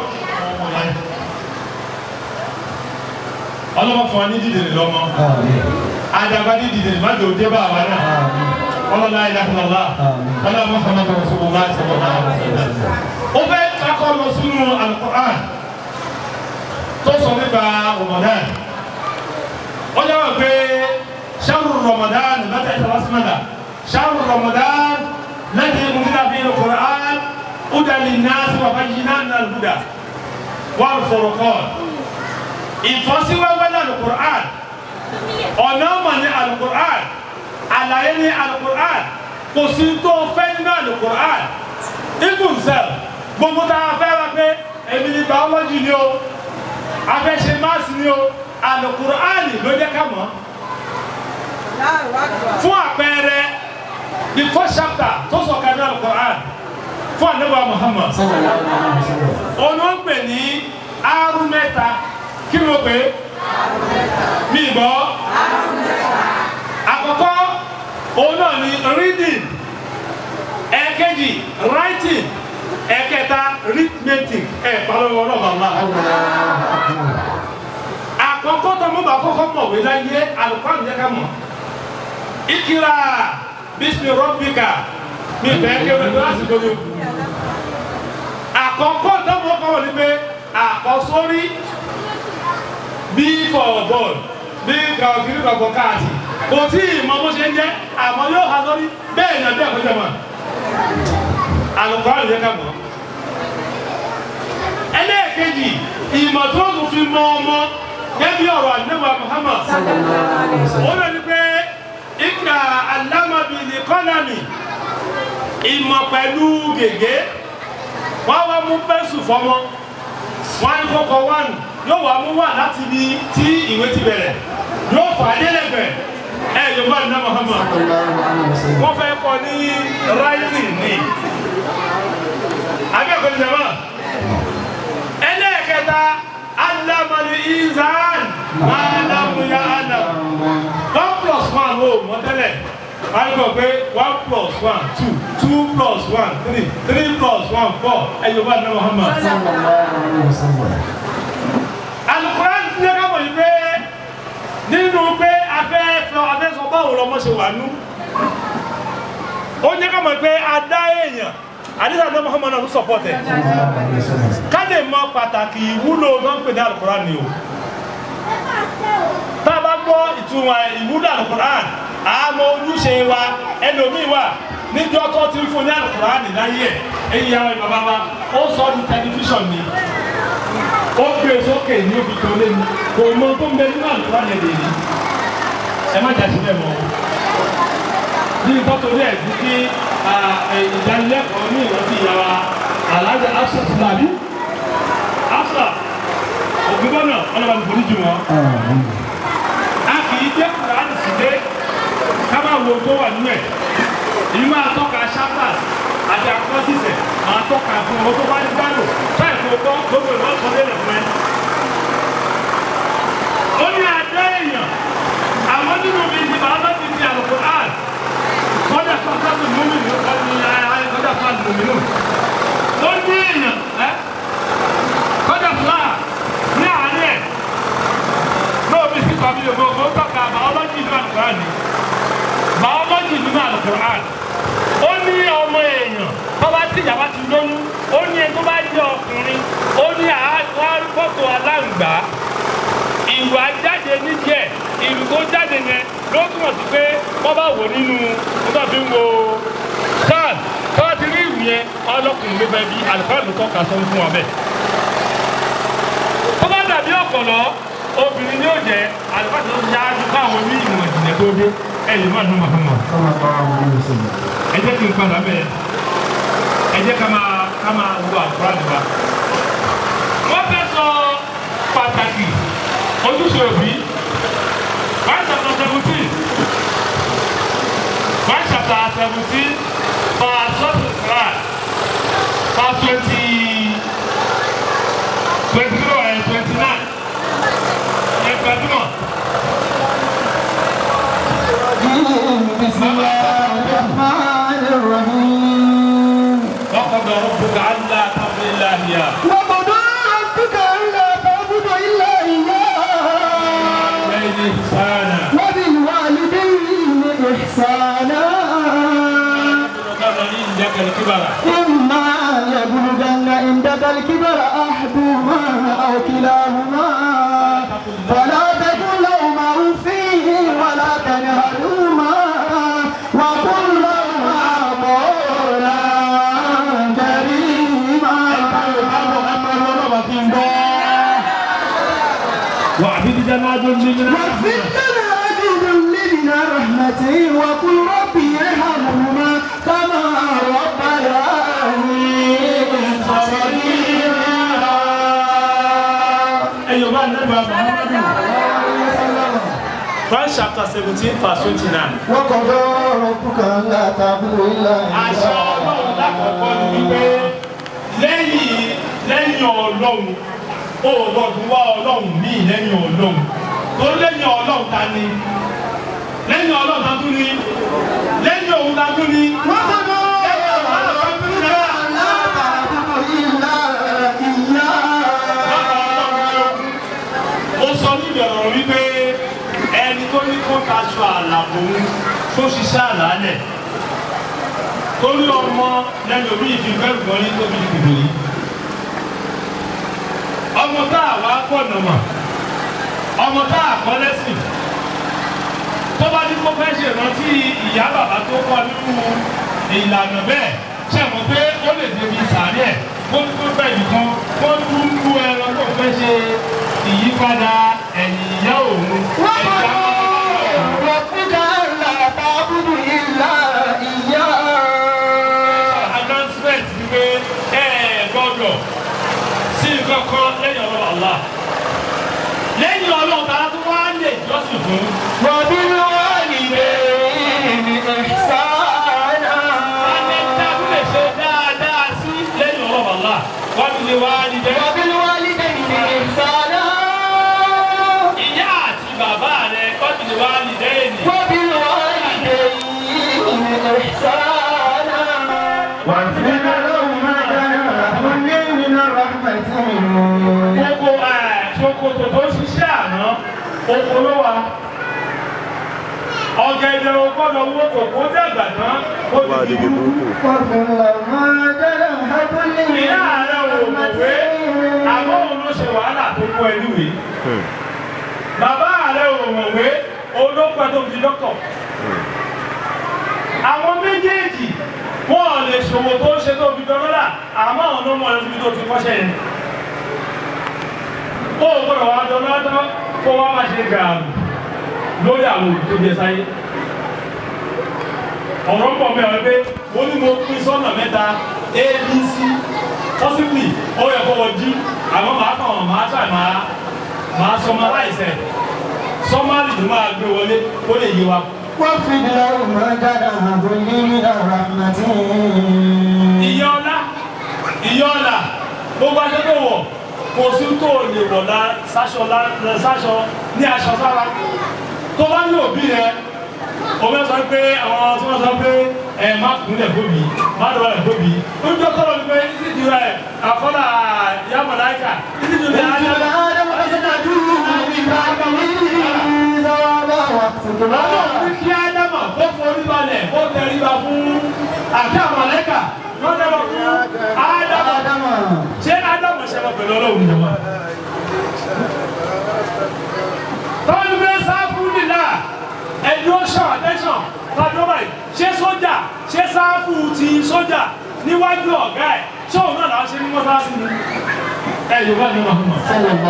Ọlọ́mọ fún wa ní dídìrì lọ́mọ. Àdàgbà ní dídìrì má jò dé bá àwa náà. Ọlọ́ la ilaha illallah. Ọlọ́ Muhammadu Rasulullah sallallahu alaihi wasallam. Ó fẹ́ kakọ́ lọ sínú Al-Qur'an tó sọ nípa Ramadan. Ó yẹ wá pé ṣáàrù Ramadan láti ẹ̀ṣẹ̀ lásìmọ́dà شهر رمضان الذي أنزل فيه القرآن هدى للناس وبينات من الهدى والفرقان. ìfọ́síwẹ́wẹ́ ní alukur'an ọ̀nà ọmọ ní alukur'an àlàyé ní alukur'an kò sí tó fẹ́ nínú alukur'an even self gbogbo tá a fẹ́ wá pé èmi ní biology ni o afẹ́ṣe maths ni o alukur'an ló jẹ́ ká mọ̀ fún àpẹẹrẹ the first chapter tó sọ̀kalẹ̀ ní alukur'an fún anabi Muhammad ọ̀nà ń pè ní àrùn mẹ́ta kí ló pé mi gbọ́ àkọ́kọ́ òun náà ni reading ẹ̀kejì writing ẹ̀kẹta arithmetic ẹ̀ pàlọ́wọ́ ọlọ́ba ńlá àkọ́kọ́ tó mú bá kọ́kọ́ mọ̀wé láyé alùpàá nìyẹn ká mọ̀ ìkìlá bísí rọ́bìkà mi fẹ́ kéwòn tó lásìkò yòó àkọ́kọ́ tó mú ọkọ̀ wọ̀ ní pé àkọ́sórí B for ball B kàwé kàwé káàtì kò tí ì mọ bó ṣe ń jẹ́ àmọ́ yóò ha sórí bẹ́ẹ̀ ni àbí àkójọ mọ́ àlùkòrán lè ká mọ́ ẹlẹ́ẹ̀kejì ìmọ̀ tó tún fi mọ ọmọ gẹ́bí ọ̀rọ̀ àdínẹ́wà Muhammad ó lọ ní pé ìkà alámàbí ní kọ́nàmì ìmọ̀ pẹ̀lú gègé wọ́n wá mú pẹ́ńsù fọmọ wọ́n ní kókó wánù yóò wá mú wà láti ibi tí ìwé ti bẹ̀rẹ̀ yóò fà á délẹ̀gbẹ̀ ẹ̀ yorùbá ní Muhammad wọ́n fẹ́ kọ́ ní writing ní abẹ́ẹ̀kọ́ ní jama ẹlẹ́ẹ̀kẹta alamani izan malamuya alam one plus one ó mọ tẹ́lẹ̀ wọ́n gbọ́ pé one plus one two two plus one three three plus one four ẹ̀ yorùbá ní Muhammad. Alukuran ti ká mọ̀ yìí pé nínú pé afẹ́fẹ́ afẹ́sọ báwo lọmọ ṣe wà nú ó ní ká mọ̀ pé adá èèyàn àdìsá ní Muhammad náà ló sọpọ́tẹ̀ ká lè mọ pàtàkì ìwúlò náà ń pè ní Alukuran ni o tá a bá gbọ́ ìtumọ̀ ìwúlò Alukuran àmọ́ ojúṣe wa ẹlòmíì wà níjọ́ tó ti ń fún ní Alukuran láyé ẹ̀ èyí àwọn ìbàbá wa ó sọ ní tẹlifíṣàn ni ó gbé sókè ní òbí tó lé ní kò mọ tó ń bẹ nínú àlùfáà lè lè ní ẹ má jà sílẹ̀ mọ́ ní ìtọ́tòrí ẹ̀ bí kí ìdánilẹ́kọ̀ọ́ ní ìrántí ìyàwó alájà Afsa tìlábí Afsa ògbógbónà ọlọ́ba ní foríjì wọn. a kì í jẹ́ Kùránì sílé ká máa wo tó wà nínú ẹ̀ èyí máa tọ́ka chapters àti àkọsíṣẹ́ máa tọ́ka fún ọ tó bá ní gbádùn báyìí kò gbọ́ gbogbo ìwọ sọ lélẹ̀ fún ẹ. ó ní adé èèyàn àwọn nínú mi ti bàá bá ti di Al-Qur'an kọ́dà fún múmi nù kọ́dà fún múmi nù. ó ní èèyàn ẹ kọ́dà fúláà ní àárín ẹ̀ náà bí sí pàmì ògbó ó tọ́ka bàọ́lọ́jì nínú Al-Qur'an ni bàọ́lọ́jì nínú Al-Qur'an. ó ní ọmọ èèyàn tó bá tí ìyàwó ti lóyún ó ní ẹni tó bá jẹ́ ọkùnrin ó ní àárúkọ́tò aláǹgbá ìwà jáde nídìí ẹ̀ ìlú tó jáde yẹn ló túmọ̀ sí pé wọ́n bá wò nínú wọ́n bá fi ń wo kan tó bá ti rí ìwù yẹn ọlọ́kùnrin ló bẹ́ẹ̀ bí àlùfáà ló tọ́ka sọ fún wọn bẹ́ẹ̀. tó bá dàbí ọ̀pọ̀lọ́ obìnrin ni ó jẹ́ àlùfáà tó yáájú káwọn ní ìmọ̀ ìjìnlẹ̀ tó dé ẹ̀yìn máa nù màmá. ẹ jẹ́ kí n padà bẹ́ẹ̀ ẹ jẹ́ ká máa ká máa wo àkùrá nípa. wọ́n fẹ́ sọ pàtàkì ojúṣe òbí one chapter seventeen one chapter seventeen verse twenty verse twenty twenty zero and twenty nine ẹ gbajúmọ̀. بسم الله الرحمن الرحيم وقضى ربك ألا تعبد إلا إياه وقضى ربك ألا تعبد إلا إياه إحسانا وبالوالدين إحسانا عندك الكبر إما يبلغن عندك الكبر أحدهما أو كلاهما فلا تقل لهما أف ولا تنهرهما وقل ọlọ́wọ́ fi ń bọ́. واعبد جناد منا واغفر لنا أجد لنا رحمتي وقل ربي ارحمهما كما ربياني صغيرا. أيها النبي محمد Quran chapter seventeen verse twenty-nine. وقضى ربك ألا تعبدوا إلا Àṣẹ Ọlọ́run lákọ̀ọ́kọ́ ni wípé lẹ́yìn lẹ́yìn Ọlọ́run ó lọ́dún wá Ọlọ́run míì lẹ́yìn Ọlọ́run tó lẹ́yìn Ọlọ́run ta ni lẹ́yìn Ọlọ́run ta tún ni lẹ́yìn òun ta tún ni wọ́n tó lọ lẹ́yìn Ọlọ́run ta tún ni náà. Ó sọ níbi ọ̀rọ̀ wípé ẹni tó ní kó taṣọ àlàbò tó ṣiṣẹ́ àlàálẹ̀ torí ọmọ lẹ́nu orí ìfi bẹ́rù gan ní tóbi ìdìbò yìí ọmọ tá a wá pọ̀ nàmà ọmọ tá a kọ́ lẹ́sìn tó bá ní kó fẹ́ ṣe ìrántí ìyá bàbá tó kọ́ nínú ìlànà bẹ́ẹ̀ ṣe mọ̀ pé ó lè débi sàárẹ̀ ẹ̀ kó tó fẹ́ nìkan kó tún lú ẹran tó fẹ́ ṣe ìyípadà ẹ̀yìn ìyá òun ẹ̀dá ربك ألا تعبدوا إلا إياه. announcement wípé ẹ gbọ́dọ̀ sí nǹkan kan lẹ́yìn ọlọ́run Allah lẹ́yìn ọlọ́run tààrà tó wá lè jọ́sìn fún. وبالوالدين إحسانا. Adé tá a lè ṣe dáadáa sí lẹ́yìn ọlọ́run Allah wọ́n ti lè wá ní dẹ́. وبالوالدين إحسانا. Ìyá àti bàbá rẹ̀ wọ́n ti lè wá ní dẹ́ ènì. وبالوالدين إحسانا. واغفر لهما جناح الذل من رحمته. Gbogbo ṣòkòtò tó ṣiṣẹ́ àná oko ló wà. Ọ̀gẹ̀dẹ̀ ò gbọ́dọ̀ wó kòkó dàgbà tán ó ti di burúkú. واغفر لهما جناح الذل من Ìyá rẹ̀ ò mọ̀wé àmọ́ òun ló ṣe wàhálà tó kó ẹni wèé. Bàbá rẹ̀ ò mọ̀wé olóòpẹ́ tó fi dọ́kọ̀. Àwọn méjèèjì wọ́n lè ṣòwò tó ṣe tó fi dọ́lọ́là àmọ́ ọ̀nà ọmọ rẹ̀ fi tó ti kọ́ṣẹ́ yẹn. Ó gbọ́dọ̀ wá dọ́lọ́dọ́ kó wá máa ṣe gààrù lórí àwọn olùtóbi ẹ̀sáyé. Ọ̀rọ̀ pọ̀ mẹ́rin pé mo ní mo pín sọ́nà mẹ́ta A B C possibly ó yẹ kó wọ́n jí àmọ́ màá kàn wọ́n màá tà máa máa summarize ẹ̀ summary ló máa gbé wọlé kó lè yé wa. واغفر لهما جناح الذل من رحمته. Ìyá ọlá ìyá ọlá gbogbo aṣọ tó wọ̀ kò sí tó lè wọ̀ la sáṣọ la sáṣọ ní aṣọ sára tó bá ní òbí rẹ o bẹ sọ pé àwọn tí wọ́n sọ pé ẹ má kúnlẹ̀ fóbi má lọ́wọ́ rẹ̀ fóbi ó ń jọ kọ́rọ̀ ní pé títí ju ẹ àkọ́lá ìyá màláìkà títí ju ẹ Ọlọ́run kí Ádámà kó forí balẹ̀ kó tẹríba fún àti àwọn màláìkà wọ́n tẹ́wọ́ fún Ádámà. Ṣé Ádámà ṣe lọ pẹ̀lú Ọlọ́run jọba? Tọ́jú pé sáfù nílà ẹ̀dùn ọ̀ṣọ́ attention tọ́jú báyìí ṣé sójà ṣé sáfù ti sójà níwájú ọ̀gá ẹ̀ ṣé òun náà làwọn ṣe ní mọ́sáàsì ni? Ẹ Yorùbá ni wọ́n mọ̀.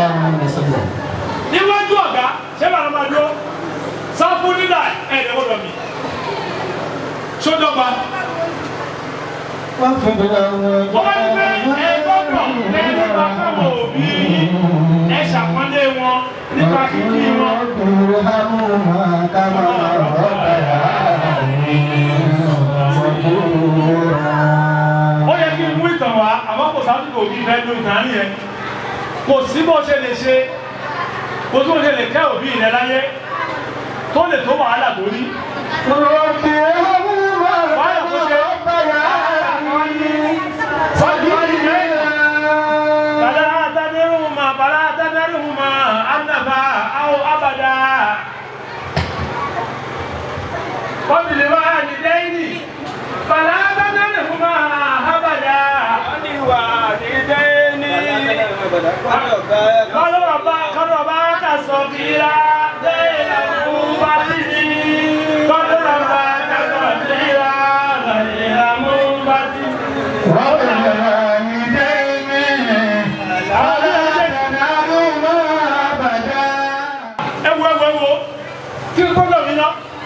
Níwájú ọ̀gá ṣé bàbá máa dúró? Sáfù nílà ẹ̀ẹ́dẹ̀ wọ́n lọ mí. Sódọ́gba. واغفر لهما Wọ́n wá ní pé ẹ gbọ́dọ̀ lẹ́nu bá káwọn òbí ẹ ṣàpọ́nlé wọn nípa kíkí wọn. ارحمهما كما ربياني صغيرا. Ó yẹ kí n mú ìtàn wá àmọ́ kò sásìkò òbí fẹ́ ló ìtàn yẹn. Kò sí bó ṣe lè ṣe kò sí bó ṣe lè kẹ́ òbí rẹ láyé tó lè tó wàhálà tó ní. رب ارحمهما Wàhálà tó ṣe صغيرا. فلا تذرهما فلا تذرهما أنفا أو أبدا وبالوالدين فلا تذرهما أبدا وبالوالدين قالوا ربك صغيرا غير منبته قالوا ربك صغيرا غير منبته وبالوالدين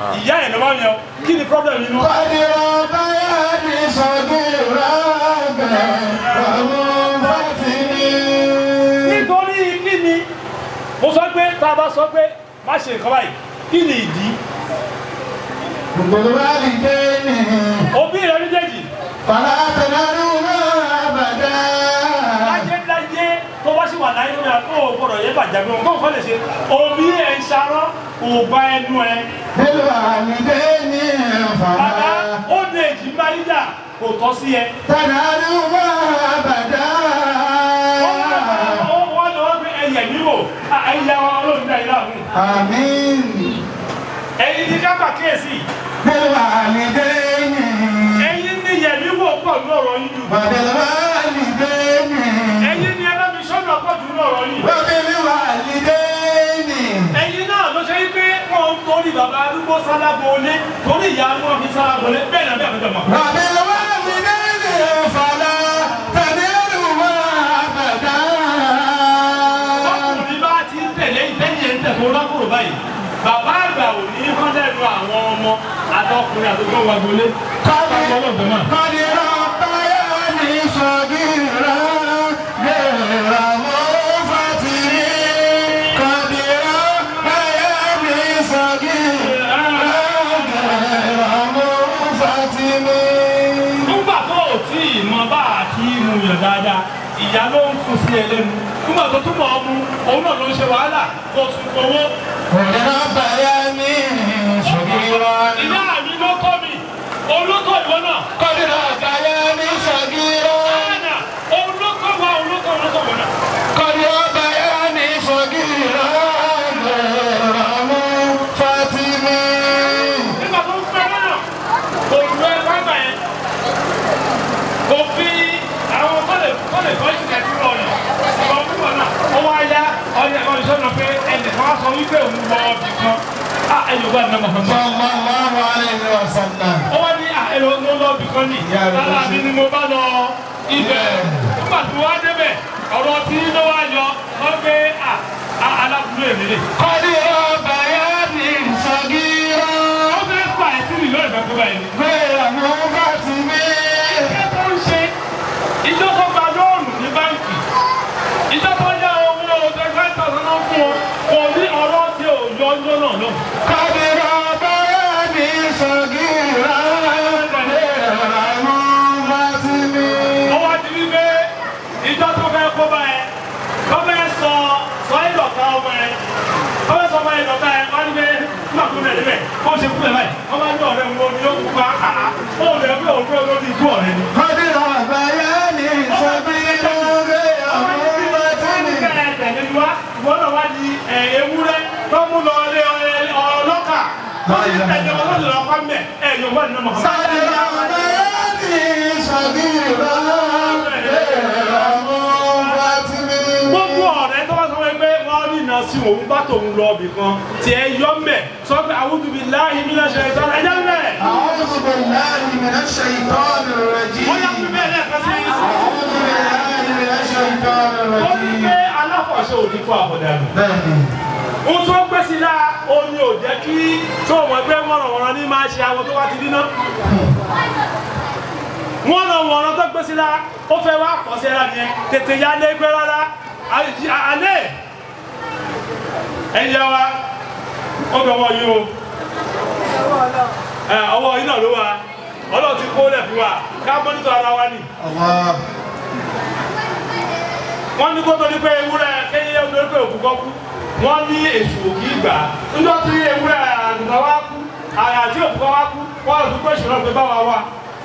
ìyá ẹ̀ ló máa ń yan kí ni problem inú. Kọ́dìrọ̀ báyà ní sọ̀gìrà bẹ̀rẹ̀ ọ̀hún fàtìmí. nítorí kí ni mo sọ pé tá a bá sọ pé má ṣe nǹkan báyìí kí ni ìdí. Gbogbo wa lè dé ní. òbí rẹ méjèèjì. Fàlà tẹ̀lẹ́rù náà bàdá. láyé láyé tó bá sì wà láyé ní àpò ògbọ́dọ̀ yẹ bàjẹ́ bí wọn kó nǹkan lè ṣe òbí ẹ̀ ń ṣarọ́ kò bá ẹnu ẹ. Bẹ́lú àlùdé ní fàlà. bàbá ó de èjì bá yíjà kò tọ́ sí ẹ. Tẹ̀lẹ́rù náà bàdá. ó wọ́n lọ wọ́n fi ẹyẹ níwò ẹyẹ wa olóòtú náà yìí láàmú. Àmín. ẹyin ní ká pàkíyèsí. Bẹ́lú àlùdé ní. ẹyin ní yẹmí wò pọ̀ ní ọ̀rọ̀ yín jù. Bẹ́lú àlùdé ní. ẹyin ní ẹlẹ́mi sọ́nà pọ̀ jù ní ọ̀rọ̀ yín. Bẹ́lú àlùdé ní. ẹyin náà ló ṣe wípé wọn ń torí bàbá arúgbó sálábọ̀ọ́lé torí ìyá wọn fi sálábọ̀ọ́lé bẹ́ẹ̀ náà bí àpẹjọ mọ̀. Bẹ́lú àlùdé ní fàlà tẹ̀lẹ́rù náà bàdá. ọkùnrin bá ti ń tẹ̀lé ìtẹ́yìn ẹ̀ ń tẹ̀ tó lákòrò báyìí bàbá àgbà ò ní kán lẹ́nu àwọn ọmọ àtọkùnrin àtọkùnrin wa gbolé. Kọ́dìrọ̀ báyà ní sọ̀gìrà bẹ̀rẹ̀ ọ̀hún fàtìmí. Kọ́dìrọ̀ báyà ní sọ̀gìrà bẹ̀rẹ̀ ọ̀hún fàtìmí. nígbà tó o tí ì mọ bá a ti mú yàn dáadáa ìyá ló ń fún sí ẹ lẹ́nu nígbà tó túmọ̀ ọmú òun náà ló ń ṣe wàhálà kó o tún owó. Kọ́dìrọ̀ báyà ní sọ̀gìrà. ìyá mi ló tọ́ mi òun ló tọ́ ìwọ náà. Kọ́dìrọ̀ báyà ní sọ̀gìrà. Ana òun ló tọ́ wa òun ló tọ́ òun ló tọ́ wọn náà. Kọ́dìrọ̀ báyà ní sọ̀gìrà bẹ̀rẹ̀ ọ̀hún fàtìmí. nígbà tó ń fẹ́ náà kò lu ẹ fáńgbà yẹn kò fi àwọn kọ́lẹ̀ kọ́lẹ̀ kọ́ ìṣẹ̀lẹ̀ tí wọ́n yàn ọ̀rọ̀ púpọ̀ náà ó wá yá ọ̀yẹ́ kan ìṣọ́nà pé ẹnì kan wá sọ wípé òun wọ ọbì kan á ẹ̀yọ̀ bá nínú ọmọ kan. Sallallahu alayhi wa sallam. ó wá ní àìlò ló lọ bì kan ní lára mi ni mo bá lọ ibẹ̀ nígbà tí wọ́n á débẹ̀ ọ̀rọ̀ tí ló wá yọ wọ́n gbé alábùdó èmìlè. Kọ́dìrọ̀ báyà ní sọ̀gìrà ó fẹ́ pa ẹ̀sìn ìlú ìfẹ́ tó báyìí. bẹ̀rẹ̀ ọ̀hún fàtìmí. Ìjọ tó ń ṣe ìjọ tó gba lóònù ní báńkì ìjọ tó yá owó twenty five thousand náà fún ọ kò ní ọ̀rọ̀ tí ò yọ ọjọ́ náà lọ. Kọ́dìrọ̀ báyà ní sọ̀gìrà bẹ̀rẹ̀ ọ̀hún fàtìmí. ó wá di wípé ìjọ tó fẹ́ kó bá ẹ tó fẹ́ sọ sọ ìdọ̀ta ọmọ ẹ tó fẹ́ sọ ọmọ ẹ ìdọ̀ta ẹ wá ní pé nígbà tó bẹ̀rẹ̀ bẹ̀ kó ṣe fún ẹ báyìí wọ́n bá ní ọ̀rẹ́ wo ni ó kú pa àá ó lè fi òun pé olórí ikú ọ̀rẹ́ ni. Kọ́dìrọ̀ báyà ní sọ̀gìrà bẹ̀rẹ̀ ọ̀hún fàtìmí. wọ́n náà wá di ewúrẹ́ tó mú lọ ilé ọlọ́kà wọ́n sì tẹ̀lé wọn lọ́dọ̀ lọ́kọ́ mẹ́ ẹ̀ yóò wá nínú mọ̀kàn. Kọ́dìrọ̀ báyà ní sọ̀gìrà bẹ̀rẹ̀ ọ̀hún fàtìmí. gbogbo ọ̀rẹ́ tó bá sọ wọ́n pé wọ́n rí iná sí òun bá tòun lọ ibì kan tí ẹ yọ mẹ́ sọ pé a'udhu billahi minash shaitanir rajim ẹ̀jẹ̀ mẹ́. أعوذ بالله من الشيطان wọ́n yá الرجيم. fún bẹ́ẹ̀ lẹ́ẹ̀kan sí. أعوذ بالله من الشيطان ó ní الرجيم. pé aláfọ̀ṣẹ́ òní fún àbọ̀dànù. bẹ́ẹ̀ni. ohun tó gbé sí láà ó ní ò jẹ́ kí tó wọ́n gbé wọ̀nrọ̀wọ̀nrọ̀ ní máa ṣe àwọn tó wá ti díná. wọ̀nrọ̀wọ̀nrọ̀ tó gbé sí láà ó fẹ́ wá pọ̀ sí ẹ̀rọ yẹn tètè ya lé gbé rárá alẹ́ ẹ̀yẹ wa ó bẹ̀ wọ́n yìí o ọwọ́ yìí náà ló wà ọlọ́run ti kó lẹ̀ fún wa ká mọ́nítọ̀ ara wa ni. wọ́n ní kó tó ní pé ewúrẹ́ kéyìn ewúrẹ́ pé òkú kọ́ kú wọ́n ní èṣù òkì ìgbà níjọ́ tí ewúrẹ́ àgùntàn wá kú àti òkú kọ́ wá kú wọ́n lọ sí pé ìṣòro pé báwa wà.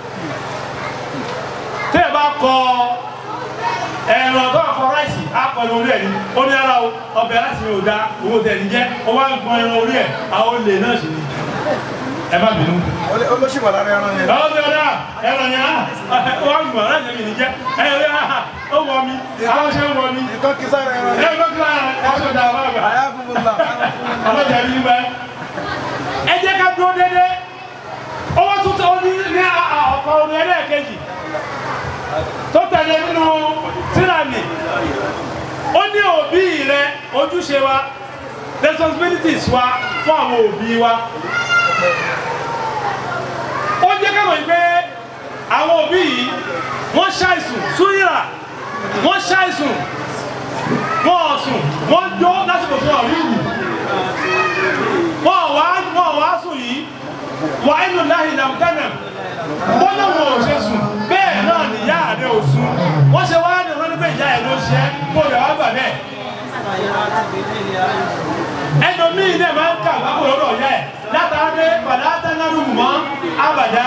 tẹ́ ẹ bá kọ ẹ̀rọ tó kọ ráìsì akọni orí ẹ̀ ni ó ní ara o ọbẹ̀ láti mi ò da owó tẹ̀ ní jẹ́ ó wá ń gbọ́n ẹran orí ẹ̀ àwọn olè náà sì ni ẹ má bínú. olóṣèlú ara ẹran yẹn. ọ̀hún bẹ̀rẹ̀ náà ẹran yẹn wọ́n ń gbọ̀n láti mi ní jẹ́ ẹ ẹ ó wọ mi àwọn ṣe ń wọ mi. ìtọ́ kí sára ẹran ẹ ló kí lára ẹ ṣe dà wá gbà. àyà fún mi là. ọlọ́jà bí wá. ẹ jẹ́ ká dúró dédé owó tuntun ó ní ní ọ̀pọ̀ orin ẹlẹ́ẹ̀kejì tó tẹ̀lé nínú tíramì ó ní òbí rẹ ojúṣe wa responsibilities wa fún àwọn òbí wa ó jẹ́ káwọn yìí pé àwọn òbí yìí wọ́n ṣàìsùn súyìrà wọ́n ṣàìsùn wọ́n ọ̀sùn wọ́n jó lásìkò fún ọ̀rí ìlú wọ́n wá wọ́n wá sùn yìí wà inú láhì làmùtánà wọ́n náà wọ́n ò ṣe sùn bẹ́ẹ̀ náà nìyá rẹ̀ ò sùn wọ́n ṣe wá ní wọ́n ní pé ìyá ẹ̀ ló ṣe kó rẹ̀ wá gbà bẹ́ẹ̀ ẹlòmíì náà máa ń kà wákò lọ́dọ̀ ọ̀yá ẹ̀ látàdé fàdátánárù mọ́ àbàdá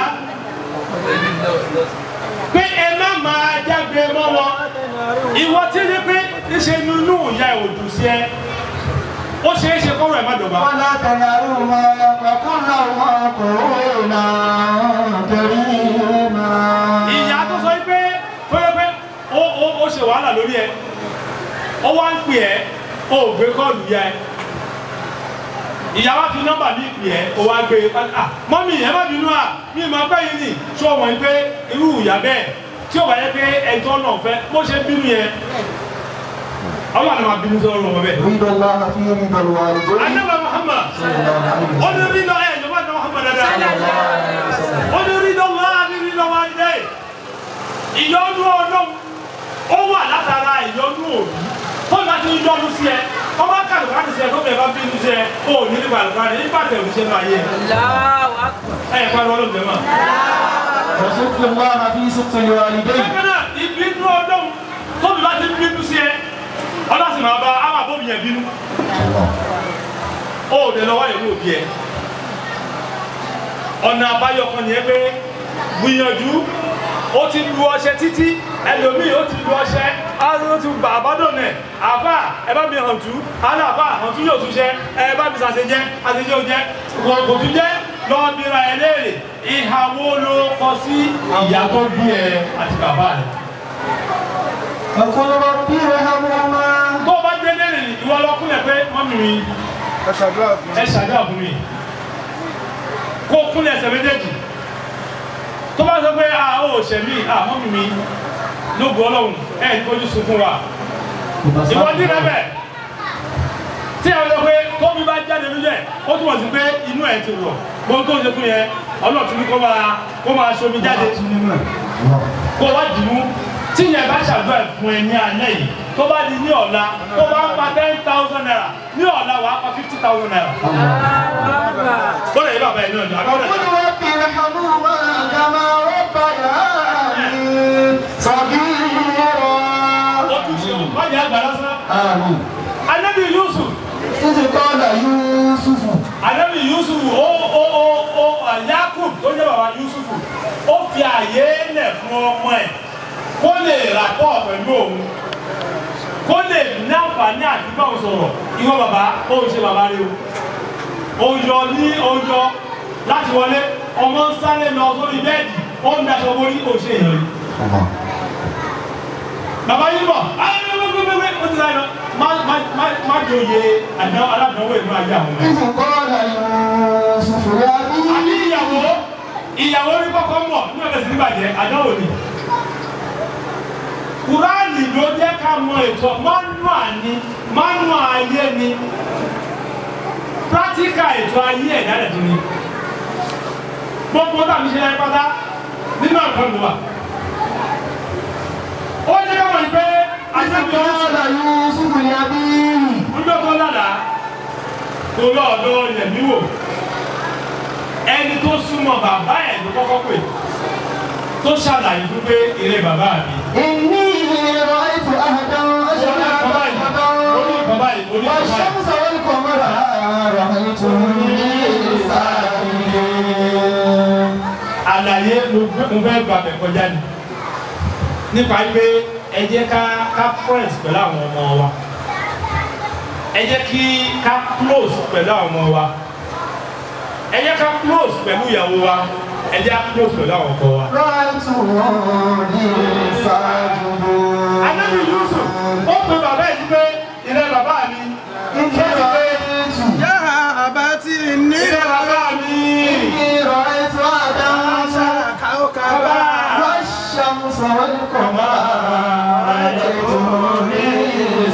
pé ẹ má máa jágbe mọ́ wọn ìwọ tí ní pé níṣe nínú ìyá ẹ̀ òdù sí ẹ ó ṣe é ṣe kọ́rọ̀ ẹ̀ má dọ̀gba. wọ́n látàdárù mọ́ ọkùnrin àwọn kòrónà torí máa. ìyá tó sọ pé tó yẹ pé ó ṣe wàhálà lórí ẹ ó wá ń pè ẹ́ ó gbé kọ́ọ̀lù yá ẹ ìyá wa fi nọ́mbà mi pè ẹ́ ó wá gbé ah mọ́mí ẹ má bínú à mi ì máa pẹ́ yín nì ṣó wọ̀nyí pé irú ìyá bẹ́ẹ̀ tí ó bá yẹ pé ẹjọ́ náà fẹ́ bó ṣe bínú yẹn àwọn àna máa bínú sọ́rọ̀ wọn bẹ́ẹ̀. rídọ̀ lọ́wọ́ fi rídọ̀ lọ́wọ́ àdúgbò. Ànábì Muhammad ó ní rídọ̀ ẹ̀ ìjọba àná Muhammad dáadáa ó ní rídọ̀ lọ́wọ́ ní rídọ̀ wá dé ìyọ́nú ọlọ́run ó wà látara ìyọ́nú òbí tó bá ti yọ́nú sí ẹ wọ́n bá kàlù ká ti sẹ tó bẹ̀rẹ̀ bá bínú sí ẹ ó ní nípa àlùkò àná nípa tẹ̀wé ṣe máa yé ẹ ẹ̀ pariwo ọlọ́run tẹ̀ mọ́. وصدق الله في صدق الوالدين. bákan náà ìbínú ọlọ́run tóbi bá ti bínú sí ẹ ọlọ́sìn máa bá àwọn àbómi yẹn bínú ó dẹ̀ lọ́wọ́ ìlú òbí ẹ ọ̀nà àbáyọ kan nìyẹn pé gbìyànjú ó ti lu ọṣẹ títí ẹlòmíì ó ti lu ọṣẹ ó ti gbà àbádọ́nẹ̀ àbá ẹ bá mi hàn tú aláàbá hàn tú yóò tún ṣe ẹ bá mi ṣàṣejẹ àṣejẹ ò jẹ kò tún jẹ lọ́ọ́ bíra ẹ léèrè ìhà wo ló kọ sí ìyá tó bí ẹ àti bàbá rẹ. وقل رب ارحمهما. tó o bá dé léèrè ìwọ lọ kúnlẹ̀ pé mọ́mì mi ẹ ṣàdúrà fún mi kó kúnlẹ̀ ẹsẹ̀ méjèèjì tó bá sọ pé a ó ṣẹ̀ mí a mọ́mì mi ló bu ọlọ́run ẹ̀ ń tọ́jú sunkún wa ìwọ dín rẹ bẹ́ẹ̀ tí a lọ pé tóbi bá jáde lójú ẹ̀ ó túmọ̀ sí pé inú ẹ̀ ti wọ̀ gbogbo tó ń ṣe fún yẹn ọlọ́run ti ní kó máa kó máa ṣomi jáde kó wá dìmú tí yẹn bá ṣàdúrà fún ẹ ní alẹ́ yìí tó bá di ní ọ̀la tó bá ń pa ten thousand naira ní ọ̀la wà á pa fifty thousand naira. ó lè yí bàbá yìí náà ní àgbọ̀dọ̀. وقل رب ارحمهما كما ربياني صغيرا. ojúṣe wájú àgbà lásán. آمين. Ànábì Yusuf. إذ قال يوسف. Ànábì Yusuf ó ó ó ó Yakub tó jẹ́ bàbá Yusuf ó fi àyè lẹ̀ fún ọmọ ẹ̀ kó lè ràpọ̀ pẹ̀lú òun kó lè ní àǹfààní àti bá òun sọ̀rọ̀ ìwọ bàbá ó ń ṣe bàbá rẹ o ó yọ ní ó yọ láti wọlé ọmọ ń sáré lọ sórí bẹ́ẹ̀dì ó ń daṣọ borí ó ṣe èèyàn rí bàbá yìí bọ̀ ayélujára ó ti láyé lọ má má má má jòyè àdáwọ̀ aládàáwò ìlú ayé àwọn ọmọ إذ قال يوسف لأبيه. àbí ìyàwó ìyàwó rí kọ́kọ́ mọ̀ ní ọ̀bẹ̀ sí nígbàjẹ́ àdáwò ni Kùránì ló jẹ́ ká mọ ètò manual ni manual ayé ni practical ètò ayé ẹ̀dá rẹ̀ tó ni gbogbo tàbí ṣe láyé pátá nínú àgbọn ló wà ó jẹ́ ká mọ̀ ní pé àṣẹ́bí قال يوسف لأبيه. ọjọ́ tó lálàá kó lọ́ọ̀dọ́ yẹ̀mí wò ẹni tó súnmọ́ bàbá ẹ̀ ló kọ́kọ́ pè tó ṣàlàyé fún pé eré bàbá mi. إني رأيت أحدا عشر كوكبا والشمس والقمر رأيتهم لي ساجدين. àlàyé mo fẹ́ gbà bẹ̀ kọjá ni nípa pé ẹ jẹ́ ká ká friends pẹ̀lú àwọn ọmọ wa ẹ jẹ́ kí ká close pẹ̀lú àwọn ọmọ wa ẹ jẹ́ ká close pẹ̀lú ìyàwó wa ẹ jẹ́ ká close pẹ̀lú àwọn ọkọ wa. رأيتهم لي ساجدين. Ànábì Yusuf ó pe bàbá ẹ̀ sí pé ilẹ̀ bàbá mi إني رأيت يا أبتي إني ilẹ̀ bàbá mi إني رأيت أحدا عشر كوكبا والشمس والقمر رأيتهم لي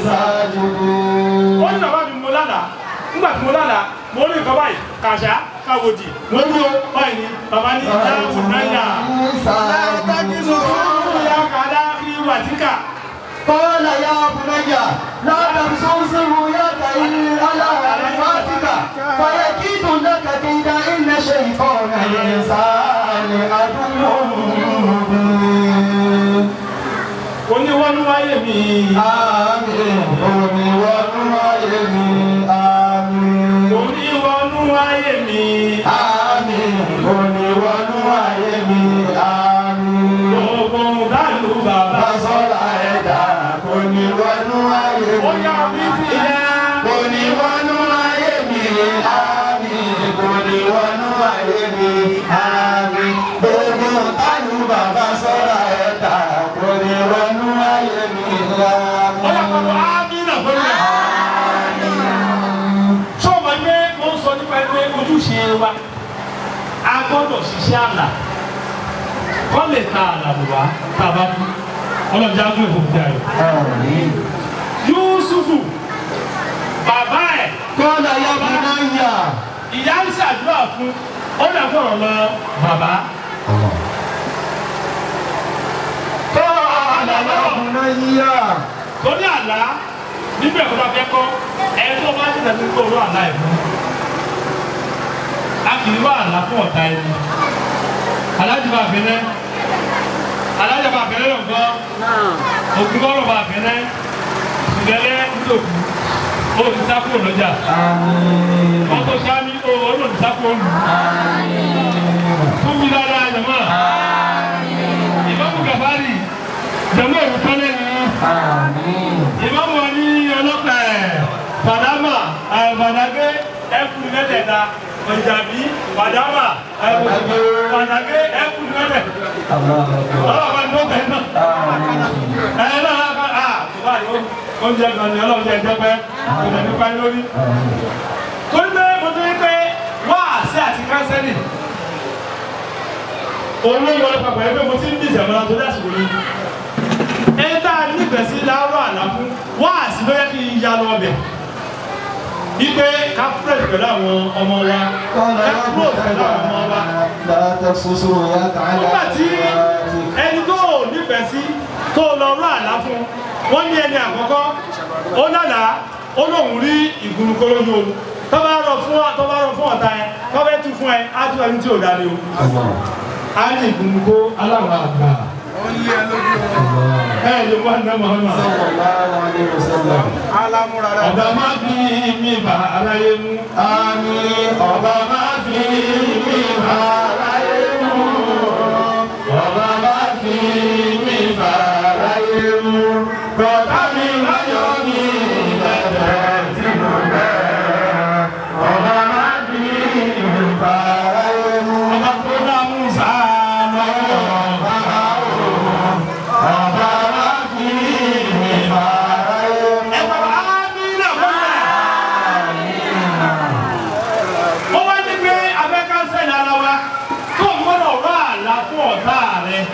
ساجدين. ó ní bàbá mi mo lálàá nígbà tí mo lálàá mo rí nǹkan báyìí kàṣá káwòdì lórí o báyìí ni bàbá ní dáàbò náírà látàkì sọ̀rọ̀ ìyá kàdá kí wàtíkà. قال يا بني لا تمسس رؤياك إلا على رفاتك فيكيد لك كيدا إن شيطان الإنسان عدو مبين. oníwọ́nú ayé mi. àmín. oníwọ́nú ayé mi. àmín. oníwọ́nú ayé mi. àmín. oníwọ́nú ayé mi. àmín. gbogbo dàlú bàbá sọ́la ẹ̀dá oníwọ́nú ayé mi. ó yá mi ti yẹ. oníwọ́nú ayé mi. àmín. oníwọ́nú ayé mi. àmín. gbogbo dàlú bàbá sọ́la ẹ̀dá oníwọ́nú ayé mi. ó yá pàpọ̀ ámì náà fún mi. sọ́ọ̀mù ẹgbẹ́ mo ń sọ nípa ẹgbẹ́ ojúṣe wa a gbọ́dọ̀ ṣiṣẹ́ àlà kọ́ lè ta àlà bùbá tàbá fún ọlọ́jà gbé òkú ayọ̀. Yúsùfù bàbá ẹ̀ kọ́lá ya bunayya. ìyá ń ṣàdúrà fún ó lè fọ̀rọ̀ lọ bàbá. kọ́lá ya bunayya. torí àlá nígbà tó bá fẹ́ kọ́ ẹni tó bá tẹ̀lé tó kó ló àlá ẹ̀ fún. a kì í wá àlá fún ọ̀tá ẹni. alájú bá fẹ́lẹ́ alájà bá fẹ́lẹ́ lọ gbọ́ òkú bọ́rọ̀ bá fẹ́lẹ́ ìdẹ́lẹ́ ńlòkù ó ti sá kúrò lọ́jà wọ́n tó sáámi ó ó ti sá kúrò lù fún mi dáadáa jẹ̀mọ́ ìmọ̀mù Gàfárì jẹ̀mọ́ òru tọ́lẹ̀ ni ìmọ̀mù wọn ní ọlọ́pàá ẹ̀ Fàdámà Fàdágé ẹ̀kú mẹ́tẹ̀ẹ̀ta ọ̀jàbí Fàdámà Fàdágé ẹ̀kú mẹ́tẹ̀ẹ̀ta ọlọ́pàá ní ó bẹ̀rẹ̀ náà ẹ̀ náà ká à báyìí oúnjẹ kan ní ọlọ́run jẹ́ ẹjẹ́ pẹ́ kò lè nípa lórí. torí pé mo tún ní pé wáàsí àti kánsẹ́lì òun ló wọlé papọ̀ ẹgbẹ́ mo ti ń bìjẹ̀ mọ́ra tó dásìkò ní. ẹni tá a nífẹ̀ẹ́ sí láàárọ̀ àlá fún wáàsí ló yẹ kí n ya lọ ọbẹ̀. wípé ká fúrẹ́ẹ̀dì pẹ̀lú àwọn ọmọ wa ká kúrò pẹ̀lú àwọn ọmọ wa. nígbà tí ẹni tó nífẹ̀ẹ́ sí tó lọ rọ àlá fún wọ́n ní ẹni àkọ́kọ́ ó lálàá ó lóun rí ìgúnnukó lójú oorun tó bá rọ fún tó bá rọ fún ọ̀tá ẹ tó bá tú fún ẹ á tún ẹni tí ò dáre o á ní ìgúnnukó aláwọ̀ àgbà ẹ lè wá ní ọmọ ọmọ ọba má fi mi bà aráyé mú àmín ọba má fi mi bà aráyé mú ọba má fi mi bà aráyé mú. Bọ̀dá mi láyọ̀ ní ẹ̀jẹ̀ tí mo bẹ̀. Ọba máa bí ìgbà ayé mú. Ọba tó dá Musa lọ́wọ́ bàbá o. Ọba máa bí ìgbà ayé mú. Ẹ bàbá mi náà fún mi. Ó wá ní pé abẹ́ká sẹ́yìn ara wa tó gbọ́dọ̀ rọ àlá fún ọ̀tá rẹ̀.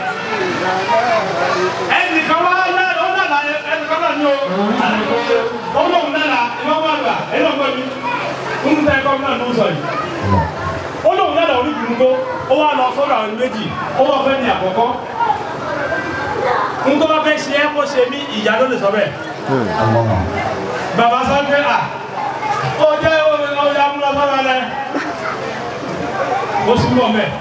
Ẹnìkan wá lẹ́nu ní o ọlọ́run náà ìmọ̀mọ́ àgbà ẹ̀rọ gbọ́ mi ń tẹ́ ẹ̀kọ́ náà ló ń sọ yìí ọlọ́run náà orí gbùngbó ó wá lọ sọ́dọ̀ àwọn méjì ó wọ́n fẹ́ ní àkọ́kọ́ ń tó bá fẹ́ ṣe é kó ṣe ní ìyá ló lè sọ bẹ́ẹ̀ bàbá sọ pé à ó jẹ́ ọjà múlá sọ́dọ̀ rẹ̀ ó sì mọ̀ mẹ́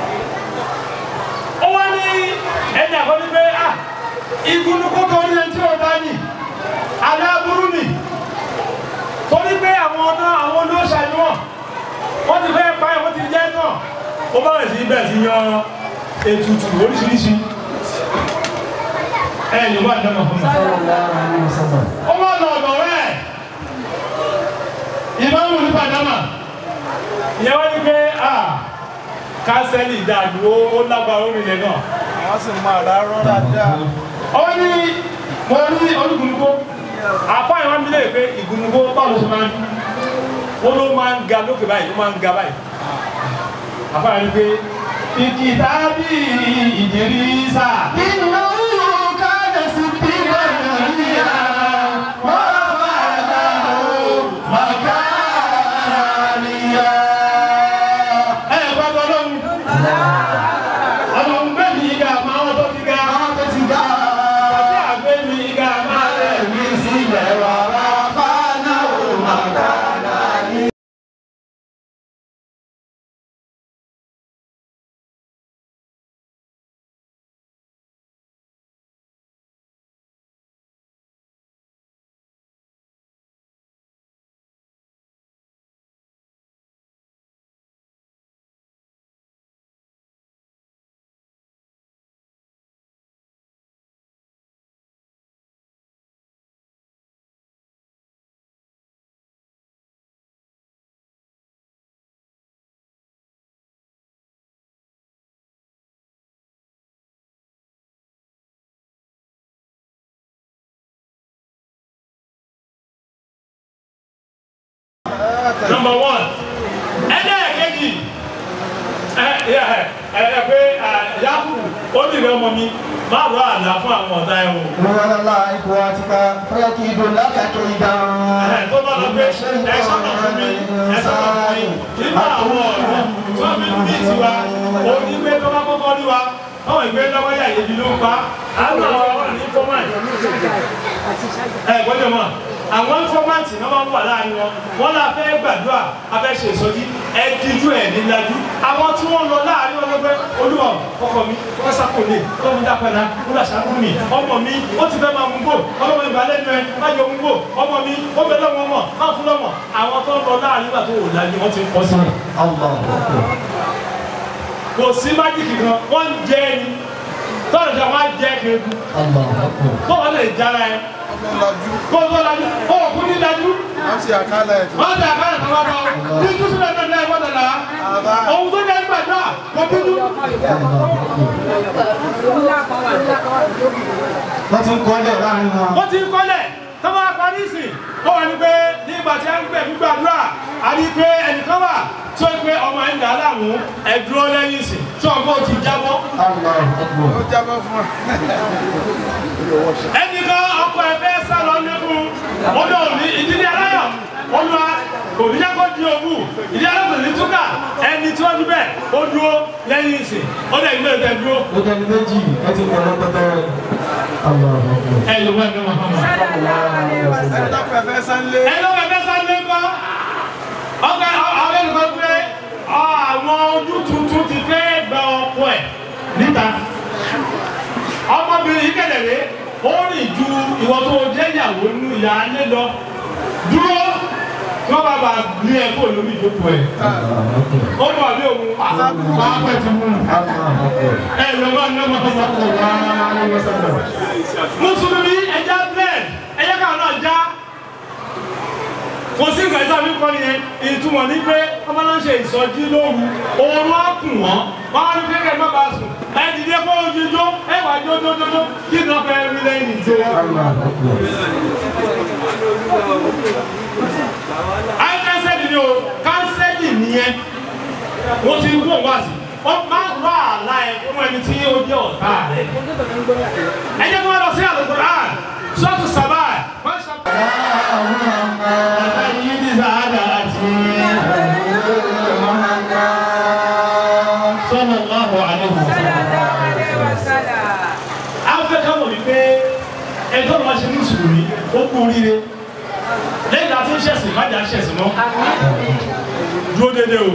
ó wá ní ẹni àkọ́kọ́ pé à ìgúnnukó tó ní ẹni tí ó bá ní aláburú ni torí pé àwọn ọ̀nà àwọn olóòṣà ni wọ́n wọ́n ti fẹ́ pa ẹ̀ wọ́n ti jẹ́ tán ó bá rẹ̀ sí bẹ́ẹ̀ sí yan ètùtù oríṣiríṣi ẹ̀ yóò bá dáná fún mi. ó wá lọ ọ̀dọ̀ rẹ̀ ìmáàmù ní Fàdámà ìyẹn wọ́n ní pé à kánsẹ́lì ìdádúró ó lágbára orílẹ̀ náà. wọ́n sì máa rà rọ́rà dáa. ó ní mo rí olúgbùnúgbó àpá ìwọ́n mi lè pé ìgbùnúgbó báwo ṣe máa ń wọ́n ló máa ń ga lókè báyìí ló máa ń ga báyìí àpá ìwọ́n pé ìkìtàbí Ìdírísà inú káàdì sí bí wọ́n rí ya wọ́n bá dá o màkà níyà. number one ẹlẹ́ẹ̀kejì ẹ ẹ ẹ pé Yakubu ó dìrẹ ọmọ mi má rọ àlá fún àwọn ọ̀tá ẹ̀ o. wọ́n lọ́la ikú àtìká fẹ́ kí ìdò lákàtọ̀ ìdáhùn. ẹ tó bá lọ pé ẹ sọ̀rọ̀ fún mi ẹ sọ̀rọ̀ fún mi nínú àwọn ọ̀rọ̀ tí wọ́n fi ń bí tiwa òní pé tó bá kọ́kọ́ rí wa àwọn ìgbé lọ́wọ́ yà yébi ló ń pa àwọn àwọn ọ̀rọ̀ ní fọ́màtì ẹ gbọ́dọ̀ mọ̀ àwọn fọ́màtì náà máa ń wà láàrin wọn wọ́n là fẹ́ gbàdúrà afẹ́ ṣe ìsọjí ẹ díjú ẹ̀ nílájú àwọn tí wọ́n lọ láàrin wọn lọ́gbẹ́ olúwa ọkọ mi wọ́n sápòlè ọmọ mi dápadà ó là ṣàkóso mi ọmọ mi ó ti fẹ́ máa mú bò ọmọ mi balẹ̀ nù ẹ má yọ mú bò ọmọ mi ó bẹ lọ́wọ́ ọmọ má fún lọ́mọ àwọn tó ń lọ láàrin nígbà tó wò lájú wọ́n ti ń pọ̀ sí i. kò sí májìkì kan wọ́n ń jẹ́ ẹni tọ́lọ̀ ṣe wọ́n á jẹ́ kéku tó wọ́n lè jára ẹ kó tó lajú ó kú ní lajú wọ́n ti àkálẹ̀ ẹ̀ tó. wọ́n ti àkálẹ̀ tó wọ́n bọ̀ ní túnṣe náà náà wọ́n dàda ohun tó jẹ́ gbàdúrà kò bínú. wọ́n ti ń kọ́lẹ̀ láàrin wọn. wọ́n ti ń kọ́lẹ̀ tó bá parí ìsìn ó wà ní pé ní ìgbà tí a ń gbẹ̀ gbígbàdúrà a rí pé ẹnìkan wà tí ó ń pé ọmọ ẹ̀ ń dà á láàmú ẹ̀ dúró lẹ́yìn ìsìn tí ọgbọ́n ti jábọ́. ó jábọ́ fún wa. ẹnìkan ọkọ ẹ fẹ́ sá lọ lẹ́kùn ọdọ òní ìdílé aláyọ̀ olúwa kò ní yàgò di òwú ìdílé aláyọ̀ kò ní túkà ẹni tí wọ́n dúbẹ̀ ó dúró lẹ́yìn ìsìn ó dẹ̀ gbé ẹ̀dẹ̀ dúró. ó jẹ́ ní méjì ẹ ti pọ̀ lọ́pọ̀tọ́ rẹ̀. ẹ ló wá ẹgbẹ́ wọn fún wa. ẹ lọ́pọ̀ ẹ̀fẹ́ sánlé. ẹ lọ́pọ̀ ẹ̀fẹ́ sánlé kọ́ ọkọ àwọn ẹnìkan pé àwọn ojú tuntun ti fẹ́ gba ọkọ ẹ̀ níta ọmọbìnrin yìí kẹ̀lẹ̀rẹ́ ó rìn ju ìwọ tó jẹ́ ìyàwó nínú ìyá alẹ́ lọ dúró kí wọ́n bá bá ní ẹ kó lórí ìjókòó ẹ̀ ó bọ̀ bí òun máa pẹ̀ tí mú ẹ lọ́wọ́ ní ọmọ ọmọ mùsùlùmí ẹja blend ẹja káwọn náà já kò sí ìgbà ìsàmì kọ́ nìyẹn ìtumọ̀ ní pé wọ́n máa ń ṣe ìsọjí lóru oorun á kùn wọ́n wọ́n á ní kékeré má bàa sùn ẹ dìde fún ojújó ẹ wà jójójójó kí ni wọ́n fẹ́ rí lẹ́yìn ìjó. àyè kánsẹ́lì ni o kánsẹ́lì nìyẹn wọ́n ti gbọ́ wá sí wọ́n máa ń rọ àlá ẹ̀ fún ẹni tí ó jẹ́ ọ̀tá rẹ̀. ẹ jẹ́ kí wọ́n lọ sí Al-Qur'an sọ́ọ̀tù sábà wọ́n ṣàkóso. ẹjọ́ ló máa ṣe ní ìṣòrí ó kú oríire lẹ́yìn àti ṣẹ̀sìn má jà ṣẹ̀sìn mọ́ dúró dédé o.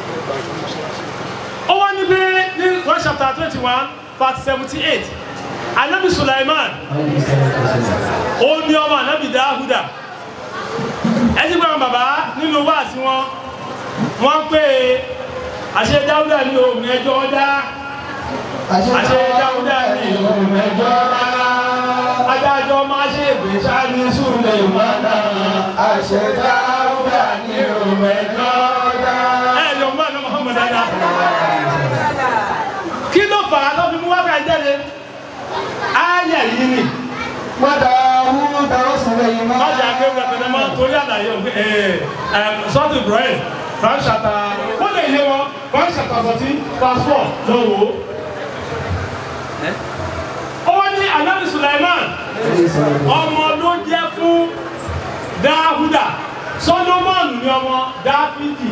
ó wá ní pé ní Quran chapter twenty one verse seventy eight anabi Sulaiman ó ní ọmọ anabi Dáhùdà ẹ ti gbọ́n bàbá nínú wáàsí wọn wọ́n pé àṣẹ Dáhùdà ní òun ẹjọ́ dá àṣẹ Dáhùdà ní òun ẹjọ́ dá adájọ́ máa ṣe ìgbésà ní súnlẹ̀ ìmọ̀nà àṣẹ Dáúdà ní òmẹjọ́ dá. ẹ yọ mọ́ ẹ̀nà Muhammad dada. kí ló fà á tó fi mú wákàtí jáde? ayé yìí ni. Mọ́tà wúrú dáwọ́ sílẹ̀ yìí máa. Májà ké rẹpẹtẹ máa torí àlàyé òfin sọ́ọ̀tù Ibrahim fàáṣàtà wọ́n lè yé wọn fàáṣàtà sọ̀tí pásọ̀ lọ́wọ́. Ó wá ní Ànábì Sulaiman ọmọ ló jẹ́ fún Dáhùdà Solomon ní ọmọ Dáfídì.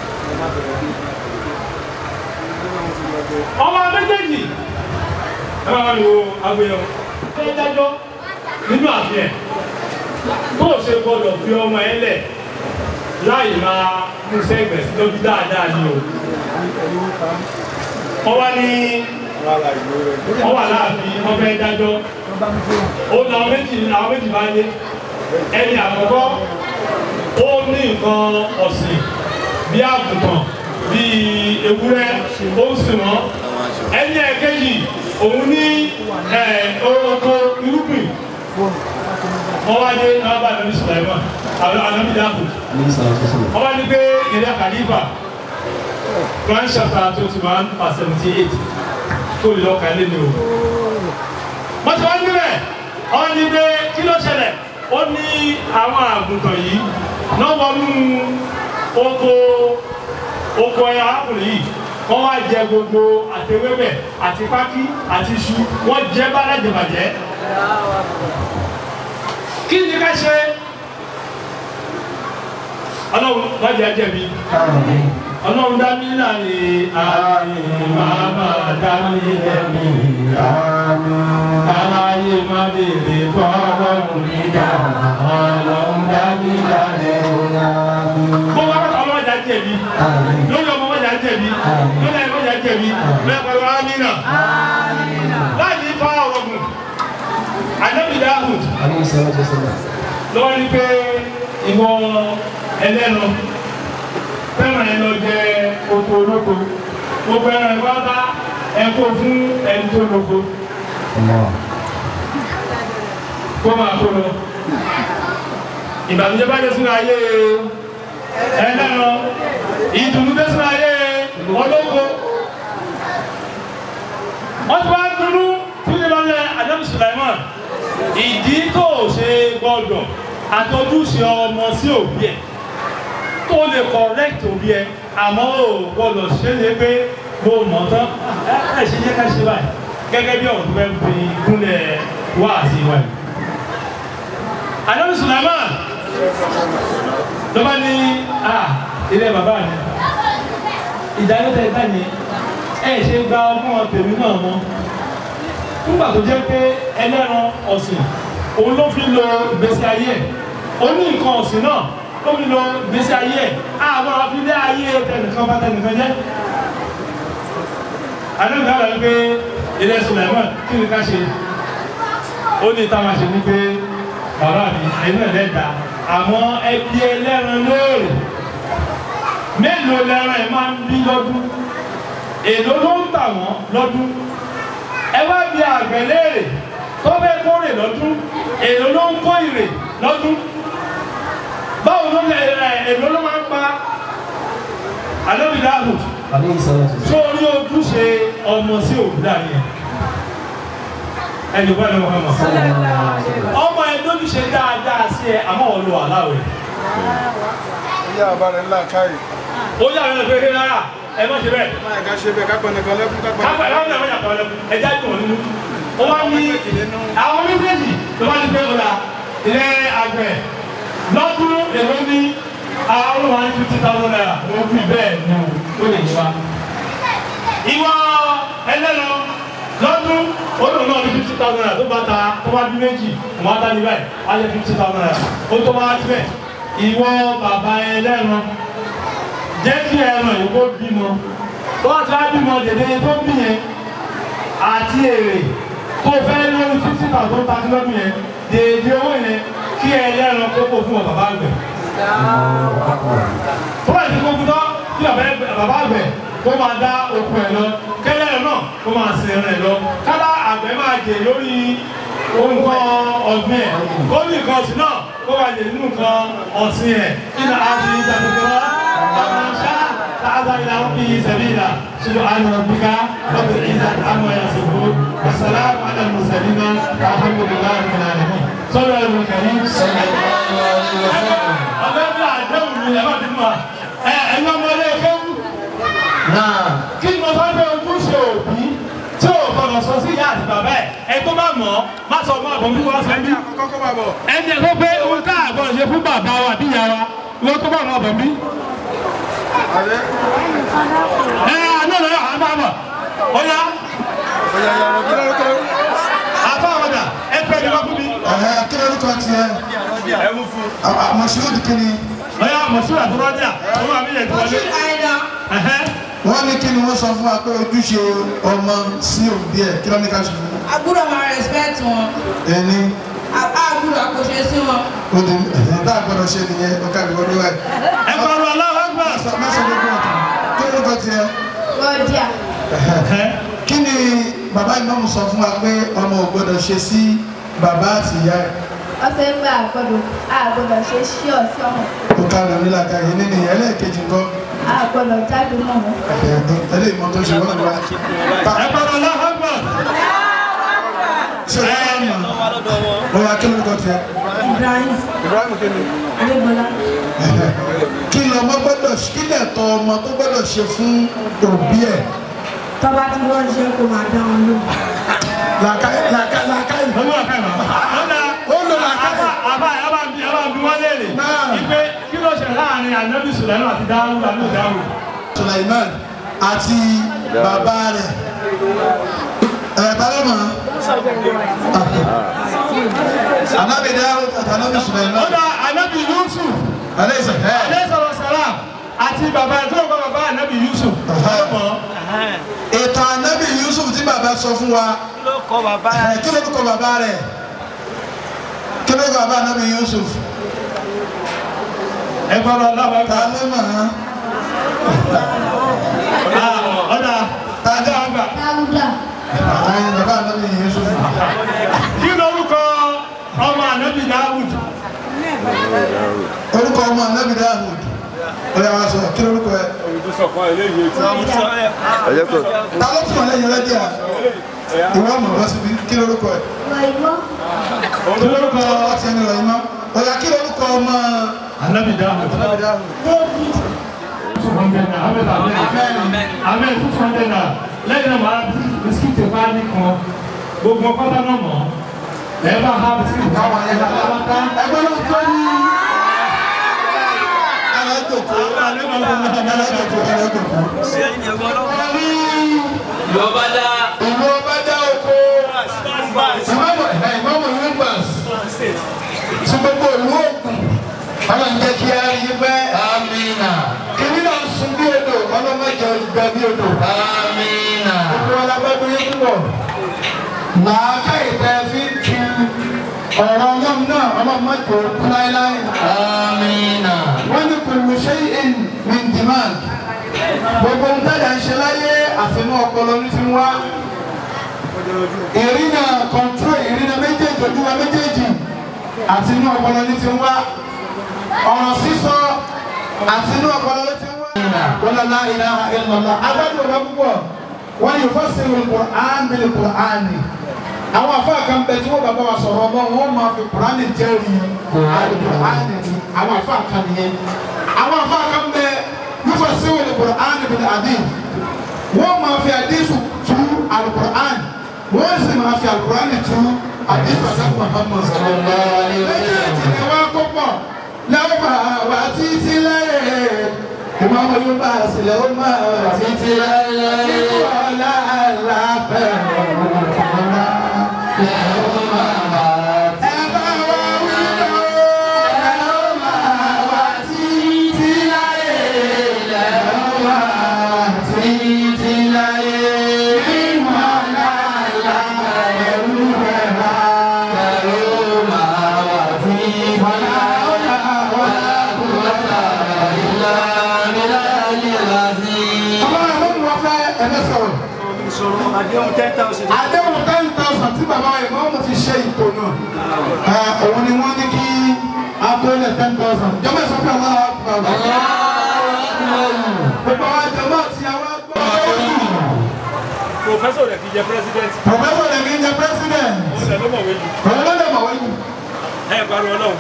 Ọmọ méjèèjì ẹ máa wá ní wo agbóyẹ̀wò. Ẹ dájọ́ nínú àfihàn tó ṣe gbọdọ̀ fi ọmọ ẹ lẹ̀ láì máa mú sẹ́gbẹ̀ sí lójú dáadáa ní o. Wọ́n wá ní wọ́n wà láàfin wọ́n fẹ́ dájọ́ ó ní àwọn méjì àwọn méjì bá yé ẹni àkọ́kọ́ ó ní nǹkan ọ̀sìn bí àgùntàn bí ewúrẹ́ ó ń sìn wọ́n ẹni ẹ̀kejì òun ní oko irúgbìn wọ́n wá dé náà bá Ànábì Sulaiman Ànábì Dáhùd wọ́n wá ní pé ìrẹ́ Khalifa Quran chapter twenty one verse seventy eight tó lè lọ́ka ilé ni o. wọ́n ti wá ń gbé ọ ní pé kí ló ṣẹlẹ̀ ó ní àwọn àgùntàn yìí náà wọnú oko oko ẹ̀yà arákùnrin yìí wọ́n wá jẹ gbogbo àtẹwébẹ̀ àti pákí àti iṣu wọ́n jẹ bàjẹ́. Kí ni ká ṣe? Ọlọ́run wọ́n jẹ́ jẹ̀bi. Ọlọ́run dá mi láre ààyè máa máa dá mi lẹ́bi. Aláyé má bèrè fún ọlọ́run nígbà. Ọlọ́run dá mi láre ààyè. Mo wá ọmọ ọjà jẹ̀bi. Lórí ọmọ ọjà jẹ̀bi. Lórí ọmọ ọjà jẹ̀bi. Bẹ́ẹ̀ pẹ̀lú Amina. Láti fa ọ̀rọ̀ gùn. Ànábì Dáhùd. Lọ́wọ́ ni pé ìwọ ẹlẹ́nu fẹ́ràn ẹ lọ jẹ oko olóko gbogbo ẹran ìwà bá ẹ̀kọ́ fún ẹni tó lóko kó máa kó lọ. Ìbànújẹ́ bá dé sínú ayé ẹlẹ́nu ìdùnnú dé sínú ayé olóko. Wọ́n ti wá dúró tí ó lọ lẹ Ànábì Sulaiman ìdí tó ṣe gbọ́dọ̀ àtọ́júṣe ọmọ sí òbí ẹ̀ tó lè correct òbí ẹ̀ àmọ́ ò gbọ́dọ̀ ṣe lé pé mo mọ̀ tán ẹ̀ ṣe jẹ́ ká ṣe báyìí gẹ́gẹ́ bí ọ̀rọ̀ tó fẹ́ fi gúnlẹ̀ wá àti ìwà yìí. Ànábì Sulaiman ló bá ní ilé bàbá mi ìdánilẹ́tẹ̀ ìta ni ẹ̀ ṣe gba ọmọ tèmi náà mọ́ nígbà tó jẹ́ pé ẹlẹ́ran ọ̀sìn òun ló fi lo ìgbésí ayé ẹ̀ ó ní nǹkan ọ̀sìn náà ló fi lo ìgbésí ayé ẹ̀ àwọn afilé ayé tẹnìkan bá tẹnìkan jẹ́. Ànábì ká lọ pé ilé Sulaiman kí ni ká ṣe ó ní táwọn ṣe ní pé bàbá mi ẹ̀yin náà lẹ́dà àmọ́ ẹbí ẹlẹ́ran lóòrè mélòó lẹ́ran ẹ̀ máa ń bí lọ́dún èló ló ń tà wọ́n lọ́dún ẹ wá bí àgbẹ̀ léèrè tó fẹ́ kórè lọ́dún èlò ló ń kó ìrè lọ́dún báwo ló lẹ èlò ló máa ń pa Ànábì Dáhùd sórí ojúṣe ọmọ sí òbúdà yẹn ẹni wọ́n lọ́wọ́ ọmọ ọmọ ẹ lójúṣe dáadáa sí ẹ àmọ́ wọn lo àláwẹ̀. Ìyá àbálẹ̀ ńlá káyì. Ó yà wọ́n lọ pé rárá ẹ má ṣe bẹ́ẹ̀. Máa ẹ̀ka ṣe bẹ́ẹ̀ kápẹ́ nìkan lẹ́kún kápẹ́ nìkan. Kápẹ́ nìkan lẹ́kún lẹ́kún ẹja dùn nínú. Ó wá ní àwọn méjèèjì tó bá ti pé ọ̀la ilé àgbẹ̀ lọ́dún èrò ní àwọn one fifty thousand naira ló fi bẹ́ẹ̀ nù ó lè yí wa. Ìwọ ẹlẹ́nu lọ́dún ó lò náà ní fifty thousand naira tó bá ta tó bá bí méjì wọ́n á dá ní báyìí á lé fifty thousand naira ó tó wá síbẹ̀. Ìwọ bàbá ẹlẹ́nu jẹ́ kí ẹran yìí kó bímọ tó wá ti wá bímọ dèdè tó bí yẹn àti èrè tó fẹ́ lórí fifty thousand thirty lọ́dún yẹn dèdè owó yẹn kí ẹlẹ́ran kó kó fún ọ bàbá àgbẹ̀. tó bá ti kó fún tán kí bàbá àgbẹ̀ kó máa dá oko ẹ̀ lọ kẹ́lẹ́rìn náà kó máa sin ẹran ẹ̀ lọ kálá àgbẹ̀ máa jẹ lórí nǹkan ọ̀gbìn ẹ̀ kó ní nǹkan ọ̀sìn náà kó máa jẹ nínú nǹkan ọ̀sìn ẹ̀ kí ni a ti dàgbà تعالى إلى ربه سبيلا سبحان ربك رب العزة عما يصفون والسلام على المرسلين والحمد لله رب العالمين صلى الله الكريم صلى الله عليه وسلم أبدا عدم من أبدا ما أنا ما لكم نعم كل ما فات يوجد شيء tí o gbọ́dọ̀ sọ sí ìyá àti bàbá ẹ ẹ tó bá mọ̀ má sọ ọmọ àbọ̀ bí wọ́n sọ bí ẹni ẹ tó pé owó tá a gbọ́dọ̀ ṣe fún bàbá wa bí ìyá wa wọ́n tó bá mọ̀ àbọ̀ bí. ẹ àná lọ àwọn bá bọ̀ ọ̀yá àbá ọ̀dà ẹ pẹ́ ní wọ́n fún mi. ẹ kí ló ń tọ́ tiẹ̀ ẹ mú fún. Mọ̀ṣúrù kìíní. ọ̀yá Mọ̀ṣúrù àtúrọ́díà ọmọ mi yẹn ti wọlé. wọ́n ní kí ni wọ́n sọ fún wa pé ojúṣe ọmọ sí òbí ẹ̀ kí ló ní ká ṣe fún un. agbúrò máa respect wọn. ẹni. agbúrò àkóṣe sí wọn. o de tá a gbọ́dọ̀ ṣe nìyẹn o ká gbọ́dọ̀ wá. ẹ kọrọ aláwọ gbà. mẹsàn gbogbo ọtún kí ló kọ tiẹ̀. rọdíà. kí ni bàbá ìmọ̀mù sọ fún wa pé ọmọ ò gbọ́dọ̀ ṣe sí bàbá àti ìyá ẹ̀. ọsẹ ń gbà àgbọ́dọ̀ àgbọ́dọ̀ ṣe sí ọsẹ ọmọ. o ká lọ nílà ká yìí nínú ìyẹn ẹlẹ́ẹ̀kejì ńkọ́. àgbọ́dọ̀ jáde mọ́ wọn. ẹlẹ́yìn mọ́ tó ṣe wọ́n lọ́wọ́. ẹ kọrọ aláwọ gbà. ṣe é ẹ̀ mọ̀ ó yà kí ló kọ tiẹ̀. Ibrahim. Ibrahim kini. Adébọ́lá. kí lọmọ gbọ́dọ̀ kí lẹ̀tọ́ ọmọ tó gbọ́dọ̀ ṣe fún òbí ẹ̀. Tọ́ba tí wọ́n ṣe kó máa dá wọn lò. làkàyè làkàyè làkàyè. olú ọ̀fẹ́ ma. ó lọ làkàyè. àbá àbá bí àbá bí wọ́n léèrè. ìpè kí ló ṣe láàrin ànábì Sulaiman àti Dáúdù àti Dáúdù. Sulaiman àti bàbá rẹ̀ ẹ̀ tálẹ́ mọ̀ ànábì Dáúdù àti ànábì Sulaiman. ó dá ànábì Yusuf. aleyhi salam àti bàbá ẹ̀ tó ń kọ́ bàbá ànábì Yusuf. ìtàn ànábì Yusuf tí bàbá sọ fún wa kí ló kọ bàbá rẹ̀ kí ló kọ bàbá rẹ̀ kí ló kọ bàbá ànábì Yusuf. ẹ gbọ́dọ̀ lábàá ta ló mọ̀ ọ́n. ọ̀dà tàdé àgbà. Dáúdà. àwọn bàbá ànábì Yusuf. kí lórúkọ ọmọ ànábì Dáúdù. orúkọ ọmọ ànábì Dáúdù. ó yà wá sọ kí lórúkọ ẹ. ta ló tún ọ̀lẹ́yìn ọlẹ́dí à ìwọ mọ̀ bá síbi kí lórúkọ ẹ. Ìwọ. kí lórúkọ ọtí ẹni rẹ̀ mọ́. ó yà kí lórúkọ ọmọ ànábì Dáúdù. David. Amen. Two hundred naira. Lẹ́yìn náà máa bisikíìtì bá ní kan. Gbogbo ọkọ́tà náà mọ̀. Ẹ bá ha bisikíìtì bá wà ní alábàtà. ẹgbẹ́ ló tó ní. ẹ̀rọ ìjòkó ẹ̀rọ ìjòkó ẹ̀rọ ìjòkó. Yorùbá dá. ìlú ọba dá oko. ìmọ̀mọ̀ ìmọ̀mọ̀ Yorùbás. tí gbogbo ìlú òkun. ọlọ́run jẹ́ kí á yí pẹ́. Amina. kìnní náà sun bí odò ọlọ́mọdé gbẹ bí odò. Amina. gbogbo alábẹ́bí yín púpọ̀. làákà ìtẹ́ fi ń tu ọ̀rọ̀ ọlọ́run náà ọlọ́mọdé kú láéláé. Amina. wọ́n ní kullu shay'in min dimag. gbogbo ń tẹ̀lé ń ṣe láyé àfinú ọpọlọ ní ti wá. ìrìnà kọ̀ntró ìrìnà méjèèjì ojú wa méjèèjì àti inú ọpọlọ ní ti wá. ọ̀rọ̀ sísọ àti inú ọpọlọ ní ti wá. wala la ilaha illallah. agbádùn ọ̀gá púpọ̀ wọ́n yóò fasiru al-Qur'an bil-Qur'ani. àwọn afọ àkànbẹ tí wọ́n bàbá wa sọ̀rọ̀ ọmọ wọn máa fi Qur'ani jẹ́rìí al-Qur'ani ni àwọn afọ àkànbẹ. àwọn afọ àkànbẹ yóò fasiru al-Qur'ani bil-hadith. wọ́n máa fi àdísù tú al-Qur'an wọ́n sì máa fi al-Qur'ani tú àdísù àdàkùn Muhammad sallallahu alaihi wasallam. méjèèjì ni wọ́n kó pọ̀ lẹ́wọ̀n máa wà títí lẹ́yìn. ìmọ̀mọ̀ yóò bá a sílẹ̀ ó máa wà títí lẹ́yìn. kíkọ́ ọ̀la àlàbẹ̀ ọ̀la lẹ́wọ̀n máa wà. ẹ bá wa wí lọ lẹ́wọ̀n máa wà títí lẹ́yìn. lẹ́wọ̀n máa wà títí lẹ́yìn. kíkọ́ ọ̀la àlàbẹ̀ ọ̀la lẹ́wọ̀n máa wà títí lẹ́yìn. Àdéhùn ten thousand. àdéhùn ten thousand tí bàbá yìí máa ń fi ṣe ìtò náà. òun ni wọ́n ní kí akólẹ̀ ten thousand. jọ́mọ̀ sọ pé àwọn àgbà gbogbo àwọn jọmọ́ àti àwọn àgbà. Professor rẹ̀ kì í jẹ president. Professor rẹ̀ kì í jẹ president. Òun lè ló mọ̀wé jù. òun ló lè mọ̀wé jù. Ẹ pariwo Ọlọ́run.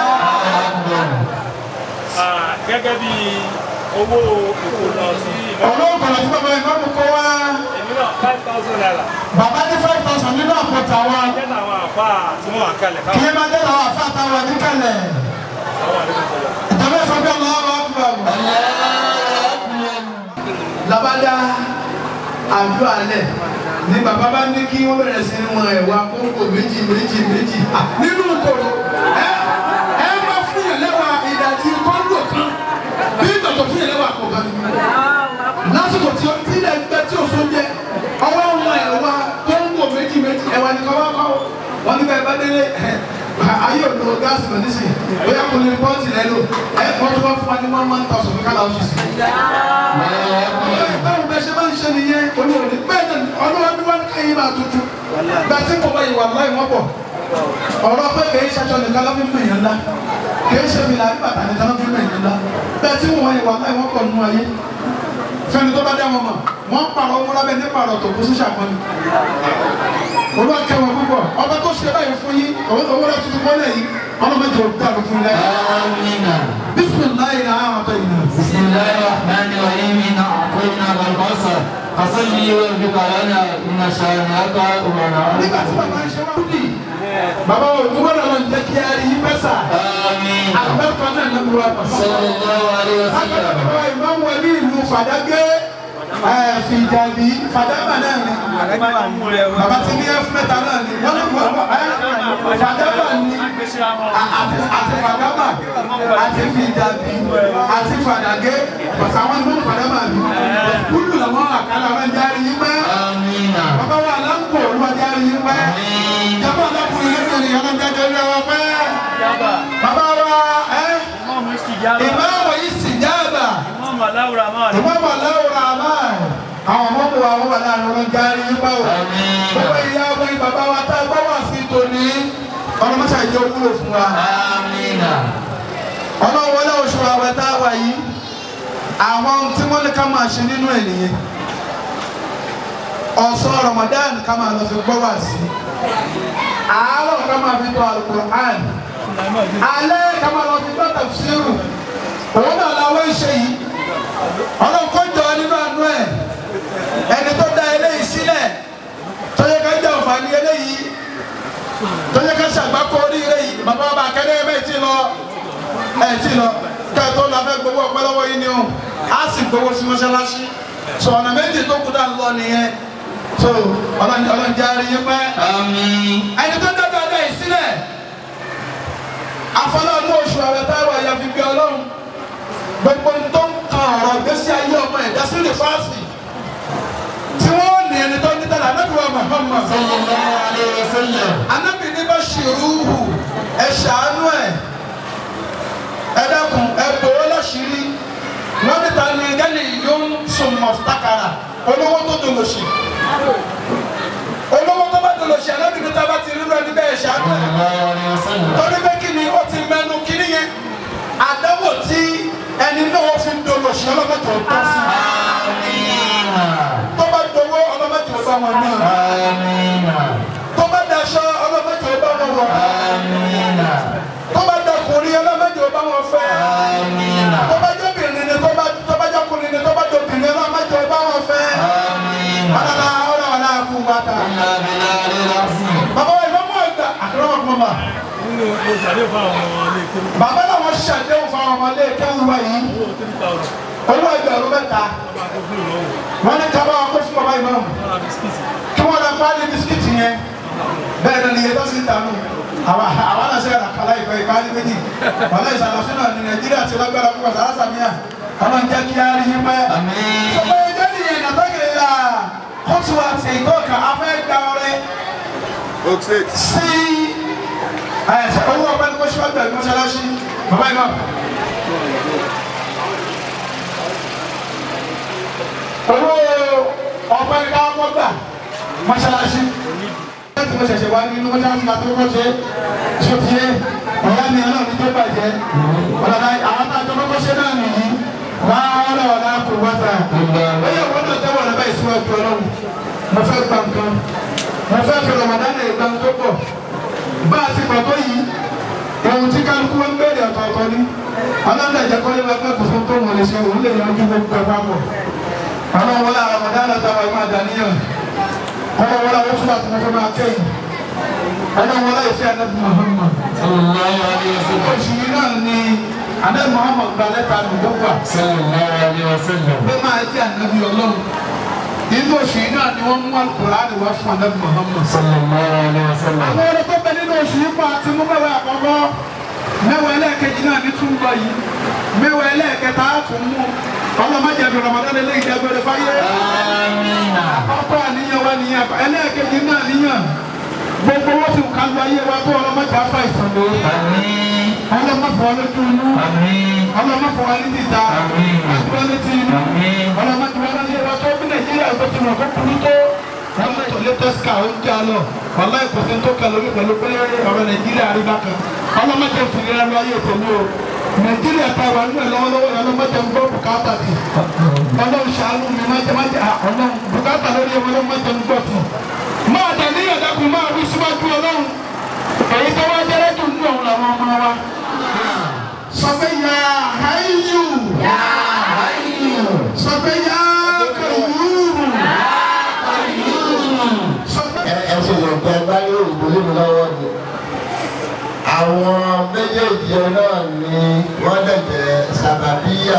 Gẹ́gẹ́ bí owó ìkòlọ sí ìbá. owó ìkòlọ sí bàbá yìí máa ń kó wá. Èmi náà five thousand naira. bàbá ní five thousand nínú àpótá wa. Jẹ́ àwọn àfa tí wọ́n wà kalẹ̀. kí ẹ máa jẹ́ àwọn àfa àtàwọn àdínkàlẹ̀. ìjọba ìsọ bí ọlọ́wọ́ wa kú bàbá. labada àjọ alẹ́ ni bàbá bá ní kí wọ́n bẹ̀rẹ̀ sí wọn ẹ̀wà kókò méjì méjì méjì nínú kòrò ẹ ẹ má fún yẹn lẹ́wà ìdajì kọ́ńdò kan bí tọ̀tọ̀ fún yẹn lẹ́wà kọ̀ọ̀kan lásìkò tí o ti lẹ̀ gbẹ tí o so jẹ ọwọ́ wọn ẹ̀wà kóńgò méjì méjì ẹ̀wà nìkan wá kọ́ wọn ní bẹ́ẹ̀ bá délé ayé òdo gáàsì lọ nísì bóyá kò ní pọ́ǹtì rẹ lò ẹ kọ́ tó wá fún wa ní one one thousand ní kálá ọ́fíìsì. báwo bẹ ṣe máa ń ṣe nìyẹn olóòní bẹ́ẹ̀ ni ọlọ́wọ́ bí wọ́n ká yín máa tutù bẹ́ẹ̀ tí mo bá yìí wà láì wọ́n bọ̀ ọ̀rọ̀ pé kì í ṣaṣọ nìkan lọ́fíìn fún èèyàn ńlá kì í ṣe fìlà àbí bàtà nìkan lọ́fíìn fún èèyàn ńlá bẹ́ẹ̀ tí mo wà yìí wà láì wọ́n pọ̀ nínú ayé fẹ́ni tó bá dá wọn mọ̀ wọ́n pààrọ̀ ọmọ lábẹ́ ní pààrọ̀ tó kú sí ṣàpọ́nì. olúwa kẹwọn púpọ̀ ọba tó ṣe báyìí fún yín owó rẹ̀ tuntun mọ́lẹ̀ yìí ọlọ́mọdé ò dàrú fún ilẹ̀. آمين. bisimilayi na àwọn àtọ̀ yìí náà. بسم الله الرحمن الرحيم إنا أعطيناك الكوثر فصل لربك لنا إن شانئك هو nígbà tí bàbá ń ṣe wá kúndì bàbá wo ní wọ́n lọ́nà jẹ́ kí a rí yín mẹ́sà. آمين. àgbẹ̀kọ náà ló ń wá pàṣẹ. صلى الله عليه وسلم. bàbá ìmáà wọ ní ìlú Fàdágé Fìjàbí Fàdámà náà ni. bàbá ti ní ẹfún mẹ́ta náà ni wọ́n ní wọ́n Fàdámà ni àti Fàdámà àti Fìjàbí àti Fàdágé pàṣẹ àwọn ìlú Fàdámà ni. kúlù làwọn àkàlà wọn járe yín mẹ́. آمين. bàbá wa aláǹkó olúwa járe yín mẹ́. jábọ̀ alákùnrin lẹ́gbẹ̀ẹ́ ni ọlọ́jà járe wọn mẹ́. bàbá wa ẹ́ ìmáàmù ìsìjáàbà ìmáàmù aláwùrà àmà àwọn ọmọdé wa wọ́n wà láàrin wọn járe yín mẹ́ o. gbogbo ìyá ọgbẹ́ bàbá wa tá a gbọ́ wà sí tòní ọlọ́mọṣà ìjọ wúlò fún wa. آمين. ọlọ́run wọlé oṣù àwẹ̀ tá a wà yìí àwọn tí wọ́n ní ká máa ṣe nínú ẹ̀ nìyẹn. ọ̀sán Ramadan ká máa lọ fi gbọ́ wá sí àárọ̀ ká máa fi tọ́ Al-Qur'an alẹ́ ká máa lọ fi gbọ́ tafsiru òun náà làwọn ìṣe yìí ọlọ́run kó jọ nínú àánú ẹ̀ ẹni tó dá eléyìí sílẹ̀ tó yẹ ká jẹ́ òǹfààní eléyìí tó yẹ ká ṣàgbákò oríire yìí bàbá bàbá akẹ́lẹ́ ẹ̀ bẹ́ẹ̀ tí lọ ẹ̀ tí lọ ká tó la fẹ́ gbowó ọpẹ́ lọ́wọ́ yìí ni o á sì gbowó sí mọ́ṣáláṣí sọ ọ̀nà méjì tó kú dá lọ nìyẹn so ọlọ́run jẹ́ àárín yín pẹ́. آمين. ẹni tó dá dáadáa yìí sílẹ̀ afọlọ́ọ̀nù oṣù ààrẹ táwọn ẹ̀yà fi gbé ọlọ́run gbogbo tó ń kan ọ̀rọ̀ gbèsè ayé ọmọ ẹ̀dá sílẹ̀ fáàsì tí wọ́n ní ẹni tó ní tẹ́lẹ̀ anábì wa Muhammad صلى الله عليه وسلم. anábì ní bá ṣèrúhù ẹ ṣàánú ẹ ẹ dákun ẹ gbowó láṣìírí wọ́n ní ta ni gẹ́lì yóò ń sùn mọ̀fútàkàrà olówó tó dolo sí olówó tó bá dolo sí anábì ní tá a bá ti rírọ ẹni bẹ́ẹ̀ ṣàánú ẹ صلى الله عليه وسلم. torí pé kí ni ó ti mẹ́nu kíní yẹn àdánwò tí ẹni náà fi ń dolo sí ọlọ́mọdé tó sí آمين. tó bá dowó ọlọ́mọdé tó bá wọn náà آمين. tó bá daṣọ ọlọ́mọdé tó bá wọn wọ̀ آمين. tó bá dọkùnrin ọlọ́mọdé tó bá wọn fẹ́ آمين. tó bá jọbìnrin ni tó bá tó bá jọkùnrin ni tó bá jọbìnrin ọlọ́mọdé tó bá wọn fẹ́ آمين. ọlọ́lá ọlọ́wọ́ náà kú bàtà. إلا بالله العظيم. bàbá wa ìmọ̀mọ́ ẹ̀gbà àkàrà ọ̀gbọ̀n bá. bàbá náà wọ́n ṣàdéhùn fún àwọn ọmọlé kẹ́hìn wa yìí owó ẹgbẹ̀rún mẹ́ta wọ́n ní kábà wọn kó fún bàbá ìmọ̀mù kí wọ́n lọ pálí bisikíìtì yẹn bẹ́ẹ̀ náà nìyẹn tó sì ń tànú àwa àwa náà ṣe rà kálá ìfẹ́ ìpálí méjì wọ́n lè ṣàlàfin náà ní Nàìjíríà ti lágbára fún wàsá àṣàmìyà ọmọ ń jẹ́ kí á rí yín pẹ́. آمين. sọ́kọ́ ẹjọ́ nìyẹn nàtọ́kẹ́ la kóòtù àti ìtọ́ka afẹ́ gba ọrẹ sí owó ọgbẹ́ ní kó ṣíwájú ẹ̀gbọ́n mọ́ṣáláṣí bàbá ìmọ̀. owó ọgbẹ́ ní káwọn kọ́ gbà mọ́ṣáláṣí. láti mo ṣẹ̀ṣẹ̀ wá nínú mọ́ṣáláṣí láti kọ́kọ́ ṣe ṣòfìyẹ ọ̀yá mi ọlọ́run ní tó bàjẹ́ ọ̀làdà àwọn tá a tó kọ́kọ́ ṣe náà nìyí wàá ọ̀rọ̀ ọ̀la kò wáta. ó yẹ wọ́n náà tẹ́wọ̀ ọ̀rẹ́ báyìí síwájú ọlọ́run mo fẹ́ gbà nǹkan mo fẹ́ fi Ramadan ìgbà tó pọ̀ bá a ti pàtó yìí ohun tí kálukú wọn bẹ̀rẹ̀ ọ̀tọ̀ọ̀tọ̀ ni ọlọ́dún ẹ̀jẹ̀ kọ́ lé wa pé kò fún tó wọn lè ṣe òun lè yanjú gbogbo ẹ̀ papọ̀ ọlọ́run wọlé àwọn ọmọdé àlọ́tàwọ̀ ìmọ̀ àdáníyàn ọlọ́run wọlé àwọn fúlà tó fẹ́ máa kéyìn ọlọ́run wọlé ìfẹ́ Ànábì Muhammad صلى الله عليه وسلم. oṣù yìí náà ni Ànábì Muhammad gba lẹ́tà àdúgbò صلى الله عليه وسلم. pé máa jẹ́ ànábì ọlọ́run nínú oṣù yìí náà ni wọ́n mú Al-Qur'ani wá fún Ànábì Muhammad. صلى الله عليه وسلم. àwọn ọ̀rọ̀ tó bẹ nínú oṣù yìí pa àti mú mẹ́wàá àkọ́kọ́ mẹ́wàá ẹlẹ́ẹ̀kejì náà ní tún bọ̀ yìí mẹ́wàá ẹlẹ́ẹ̀kẹta á tún mú ọlọ́mọdé àbí Ramadan lè jẹ́ gbẹrẹ fáyé. آمين. àkọ́kọ́ àníyàn wa nìyẹn ẹlẹ́ẹ̀kejì náà níyàn gbogbo owó tí nǹkan lọ ayé wa tó ọlọ́mọdé afa ìsọ̀lẹ̀ آمين. ọlọ́mọdé ọlọ́jú inú آمين. ọlọ́mọdé wa ní títa آمين. ọlọ́mọdé ti inú آمين. ọlọ́mọdé wa ní ìlera tó bí Nàìjíríà tó ti mọ̀ kó kúrú tó wọ́n mọ̀ tó latest car ó ń jà lọ wàlá ìkọ̀sẹ̀ tó kẹ lórí pẹ̀lú pé ọ̀rọ̀ Nàìjíríà rí bákan ọlọ́mọdé òfìlera lọ ayé tèmi o Nàìjíríà ta wà nínú ẹ̀ lọ́wọ́lọ́wọ́ ọlọ́mọdé ń gbọ́ bùkátà sí ọlọ́run ṣàánú mi májèmájè ọlọ́run bùkátà lórí ọlọ́mọdé ń gbọ́ sí máa tẹ̀lé ìyàdàkùn máa wí síwájú ọlọ́run èyí tó wá jẹ́rẹ́ tó ń dùn ọ̀hún làwọn ọmọ àwọn méjèèjì náà ni wọ́n dẹ̀jẹ̀ sábàbíyà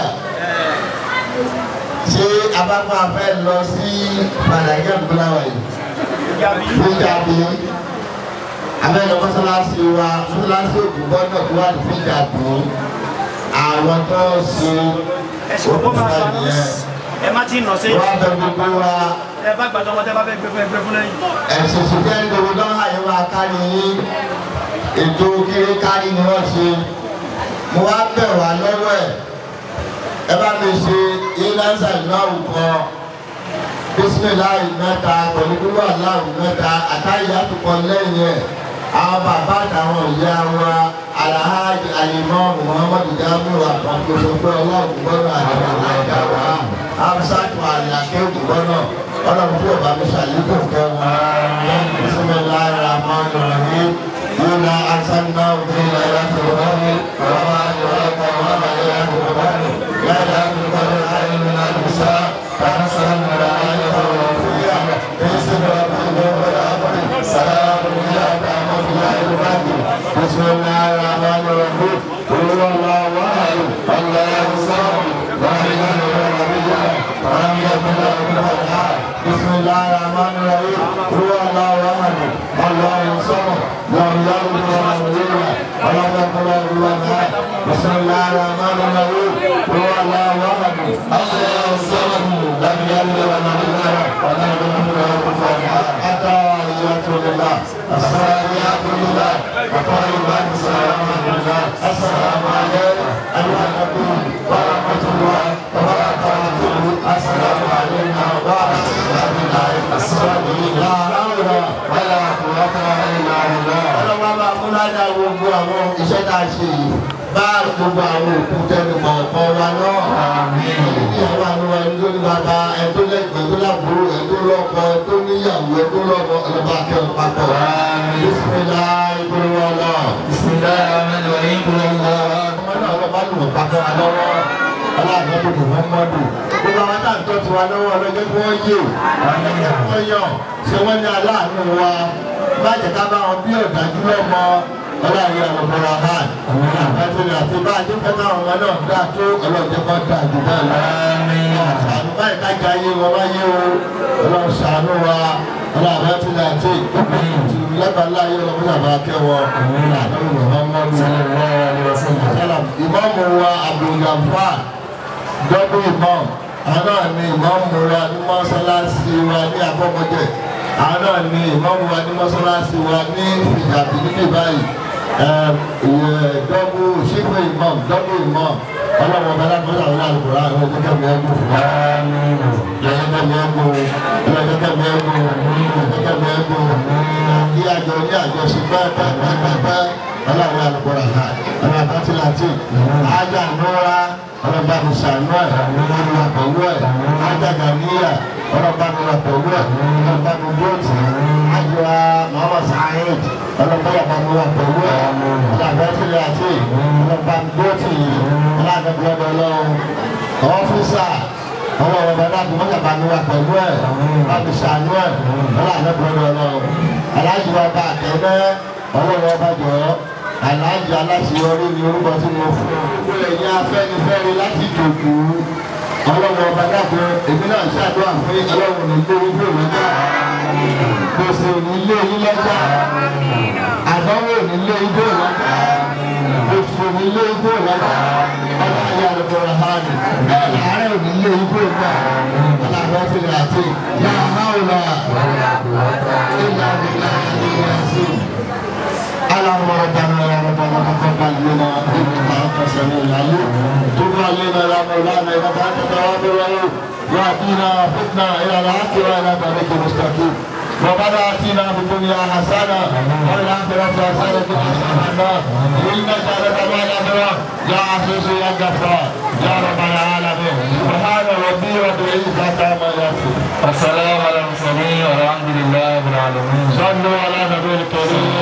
ṣé abáfà fẹ́ lọ sí Fàdákẹ́ Fúláwà yìí Fíjàbí abẹ́rẹ́ mọ́sálásí wa mọ́sálásí ògùnbọ́n náà tó wà ní Fíjàbí àwọn tó ṣe òkúta yẹn ẹ má ti nà sí. wọ́n bẹ gbogbo wa. ẹ bá gbàdọ̀ wọn tẹ́ bá fẹ́ gbé fún ẹgbẹ́ fún lẹ́yìn. ẹ̀sùn ṣùgbọ́n ní gbogbo náà àyè máa kárí yín ètò kiri kárí ni wọ́n ṣe mo wá bẹ̀ wá lọ́wọ́ ẹ̀ ẹ bá mi ṣe ìlànà ìnáwó kan bísímìláì mẹ́ta pẹ̀lú gbogbo aláwọ̀ mẹ́ta àtàyè àtúkọ̀ lẹ́yìn ẹ̀ àwọn bàbá àtàwọn ìyá wa Alhaji Alimọ́ Muhammadu Jamiu àpapọ̀ṣọ pé ọlọ́run gbọ́dọ̀ àti àlájà wa Hamsatu Alake gbọ́dọ̀ ọlọ́run tí ọba mi ṣàlékún fẹ́ wọn Bismillahir Rahmanir Rahim Inna arsalnahu bil ayati wal hukmi wa ma adraka ma al-ayatu wal hukmi la ya'lamu al-ilma al-nisa tanassalu al-ayatu wal hukmi salamun alaykum Bismillahir Rahmanir Rahim Qul huwallahu ahad Allahu samad lam yalid wa lam yulad wa lam yakul lahu kufuwan ahad Bismillahir Rahmanir Rahim Qul huwallahu ahad Allahu samad lam yalid wa lam yulad wa lam yakul lahu kufuwan ahad Bismillahir Rahmanir Rahim Qul huwallahu ahad Allahu samad lam yalid wa lam yulad wa lam yakul lahu kufuwan ahad Alhamdulillah Alhamdulillah Alhamdulillah Assalamu alaikum warahmatullahi wabarakatuh Assalamu alaikum warahmatullahi wabarakatuh La hawla wala quwwata illa billah Ọlọ́wọ́ bá múládà gbogbo àwọn iṣẹ́ tá a ṣe yìí bá gbogbo àwọn òkú tẹnu mọ̀ ọ̀pọ̀ wa náà ìyàwó àwọn ẹni tó ní bàbá ẹni tó lẹ́gbẹ̀ẹ́ tó lábúrò ẹni tó lọ́kọ ẹni tó níyàwó ẹni tó lọ́kọ ọlọ́ba akẹ́wọ̀n papọ̀ Bismillah ìgbòho ọlọ́ Bismillah rahman rahim kúrò ọmọ náà ọlọ́ba lù wọ́n papọ̀ alọ́wọ́ aláàbọ̀ tó kò fún mọ́dù gbogbo àwọn tá à ń tọ́ tiwa lọ́wọ́ ọlọ́jọ́ tí wọ́n yé wọ́n yàn ṣé wọ́n ní aláàánú wa má jẹ́ ká bá wọn bí ọ̀dájú lọ́mọ ọlọ́run ọ̀pọ̀lọpọ̀ hàn àti àti bá a ti fẹ́ káwọn ọmọ náà dá tó ọlọ́jọ́ kan dá jù bẹ́ẹ̀ lọ. àṣàánú báyìí kájà ayé wọn wáyé o ọlọ́run ṣàánú wa ọlọ́run àti àti lẹ́bàá láyé ọlọ́run àbá kẹwọ́ àdéhùn Muhammadu ìmọ̀ọ́mù wa Abdulgafar dọ́bù ìmọ̀ọ́mù àwọn náà ni ìmọ̀ọ́mù wa ní mọ́sálásí wa ní Abọ́mọdé àwọn náà ni ìmọ̀ọ́mù wa ní mọ́sálásí wa ní Fìjàbí níbí báyìí dọ́bù ṣígbó ìmọ̀ọ́mù dọ́bù ìmọ̀ọ́mù ọlọ́run ọba lábọ́lá àwọn àlùkòrò àwọn ẹ̀jẹ̀kẹ́ mi ẹ̀gbọ́n fún wa ẹ̀jẹ̀kẹ́ mi ẹ̀gbọ́n ẹ̀jẹ̀kẹ́ mi ẹ̀gbọ́n ẹ̀jẹ̀kẹ́ mi ẹ̀gbọ́n kí àjọ ní àjọṣe pẹ́ẹ́pẹ́ẹ́pẹ́ ọlọ́run àlùkòrò àná ọlọ́run àbátìláàtì ájà nọ́ra ọlọ́ba mi sànú ẹ̀ ọlọ́ba pẹ̀lú ẹ̀ ájà gàníyà ọlọ́ba mi wà pẹ̀lú ẹ̀ ọlọ́ba mi bóòtù ájà Muhammad Saheed ọlọ́ba yàgbá mi wà pẹ̀lú ẹ̀ ọlọ́ba àbátìláàtì ọlọ́ba mi bóòtù yìí aláàgbẹ̀gbẹ̀ lọ́wọ́ ọ́fíìsà ọwọ́ ọ̀rọ̀ náà kò mọ́jà bá mi wà pẹ̀lú ẹ̀ láti ṣàánú ẹ̀ aláàgbẹ̀gbẹ̀ lọ́wọ́ aláàjì wa bá àtẹ̀lẹ́ ọlọ́wọ́ ọba jọ aláàjì aláṣeyọrí ni orúkọ tí mo fún un. gbogbo ẹ̀yin afẹ́nifẹ́re láti jòkó ọlọ́wọ́ ọba dàpọ̀ èmi náà ṣàdúrà fún ọlọ́wọ́ ní ilé ìgbò lọ́jà gbèsè ní ilé yín lọ́jà àdánwò ní ilé ìgbò lọ́jà oṣù ní ilé igbó lọ́dọ̀ ọlọ́ ayé àlùkò rahani bẹ́ẹ̀ láàárẹ̀ òní ilé igbó náà ọlọ́run ti rà sí yàrá náà ìlà ìlà ìlà sí. اللهم ربنا يا ربنا تقبل منا انك انت السميع العليم تب علينا يا مولانا انك انت التواب الرحيم واهدنا فتنا الى الحق والى طريق مستقيم ربنا اتنا في الدنيا حسنه وفي الاخره حسنه وقنا النار انك انت الغفور يا عزيز يا غفار يا رب العالمين سبحان ربي رب العزه عما يصفون والسلام على المرسلين والحمد لله رب العالمين صلوا على نبي الكريم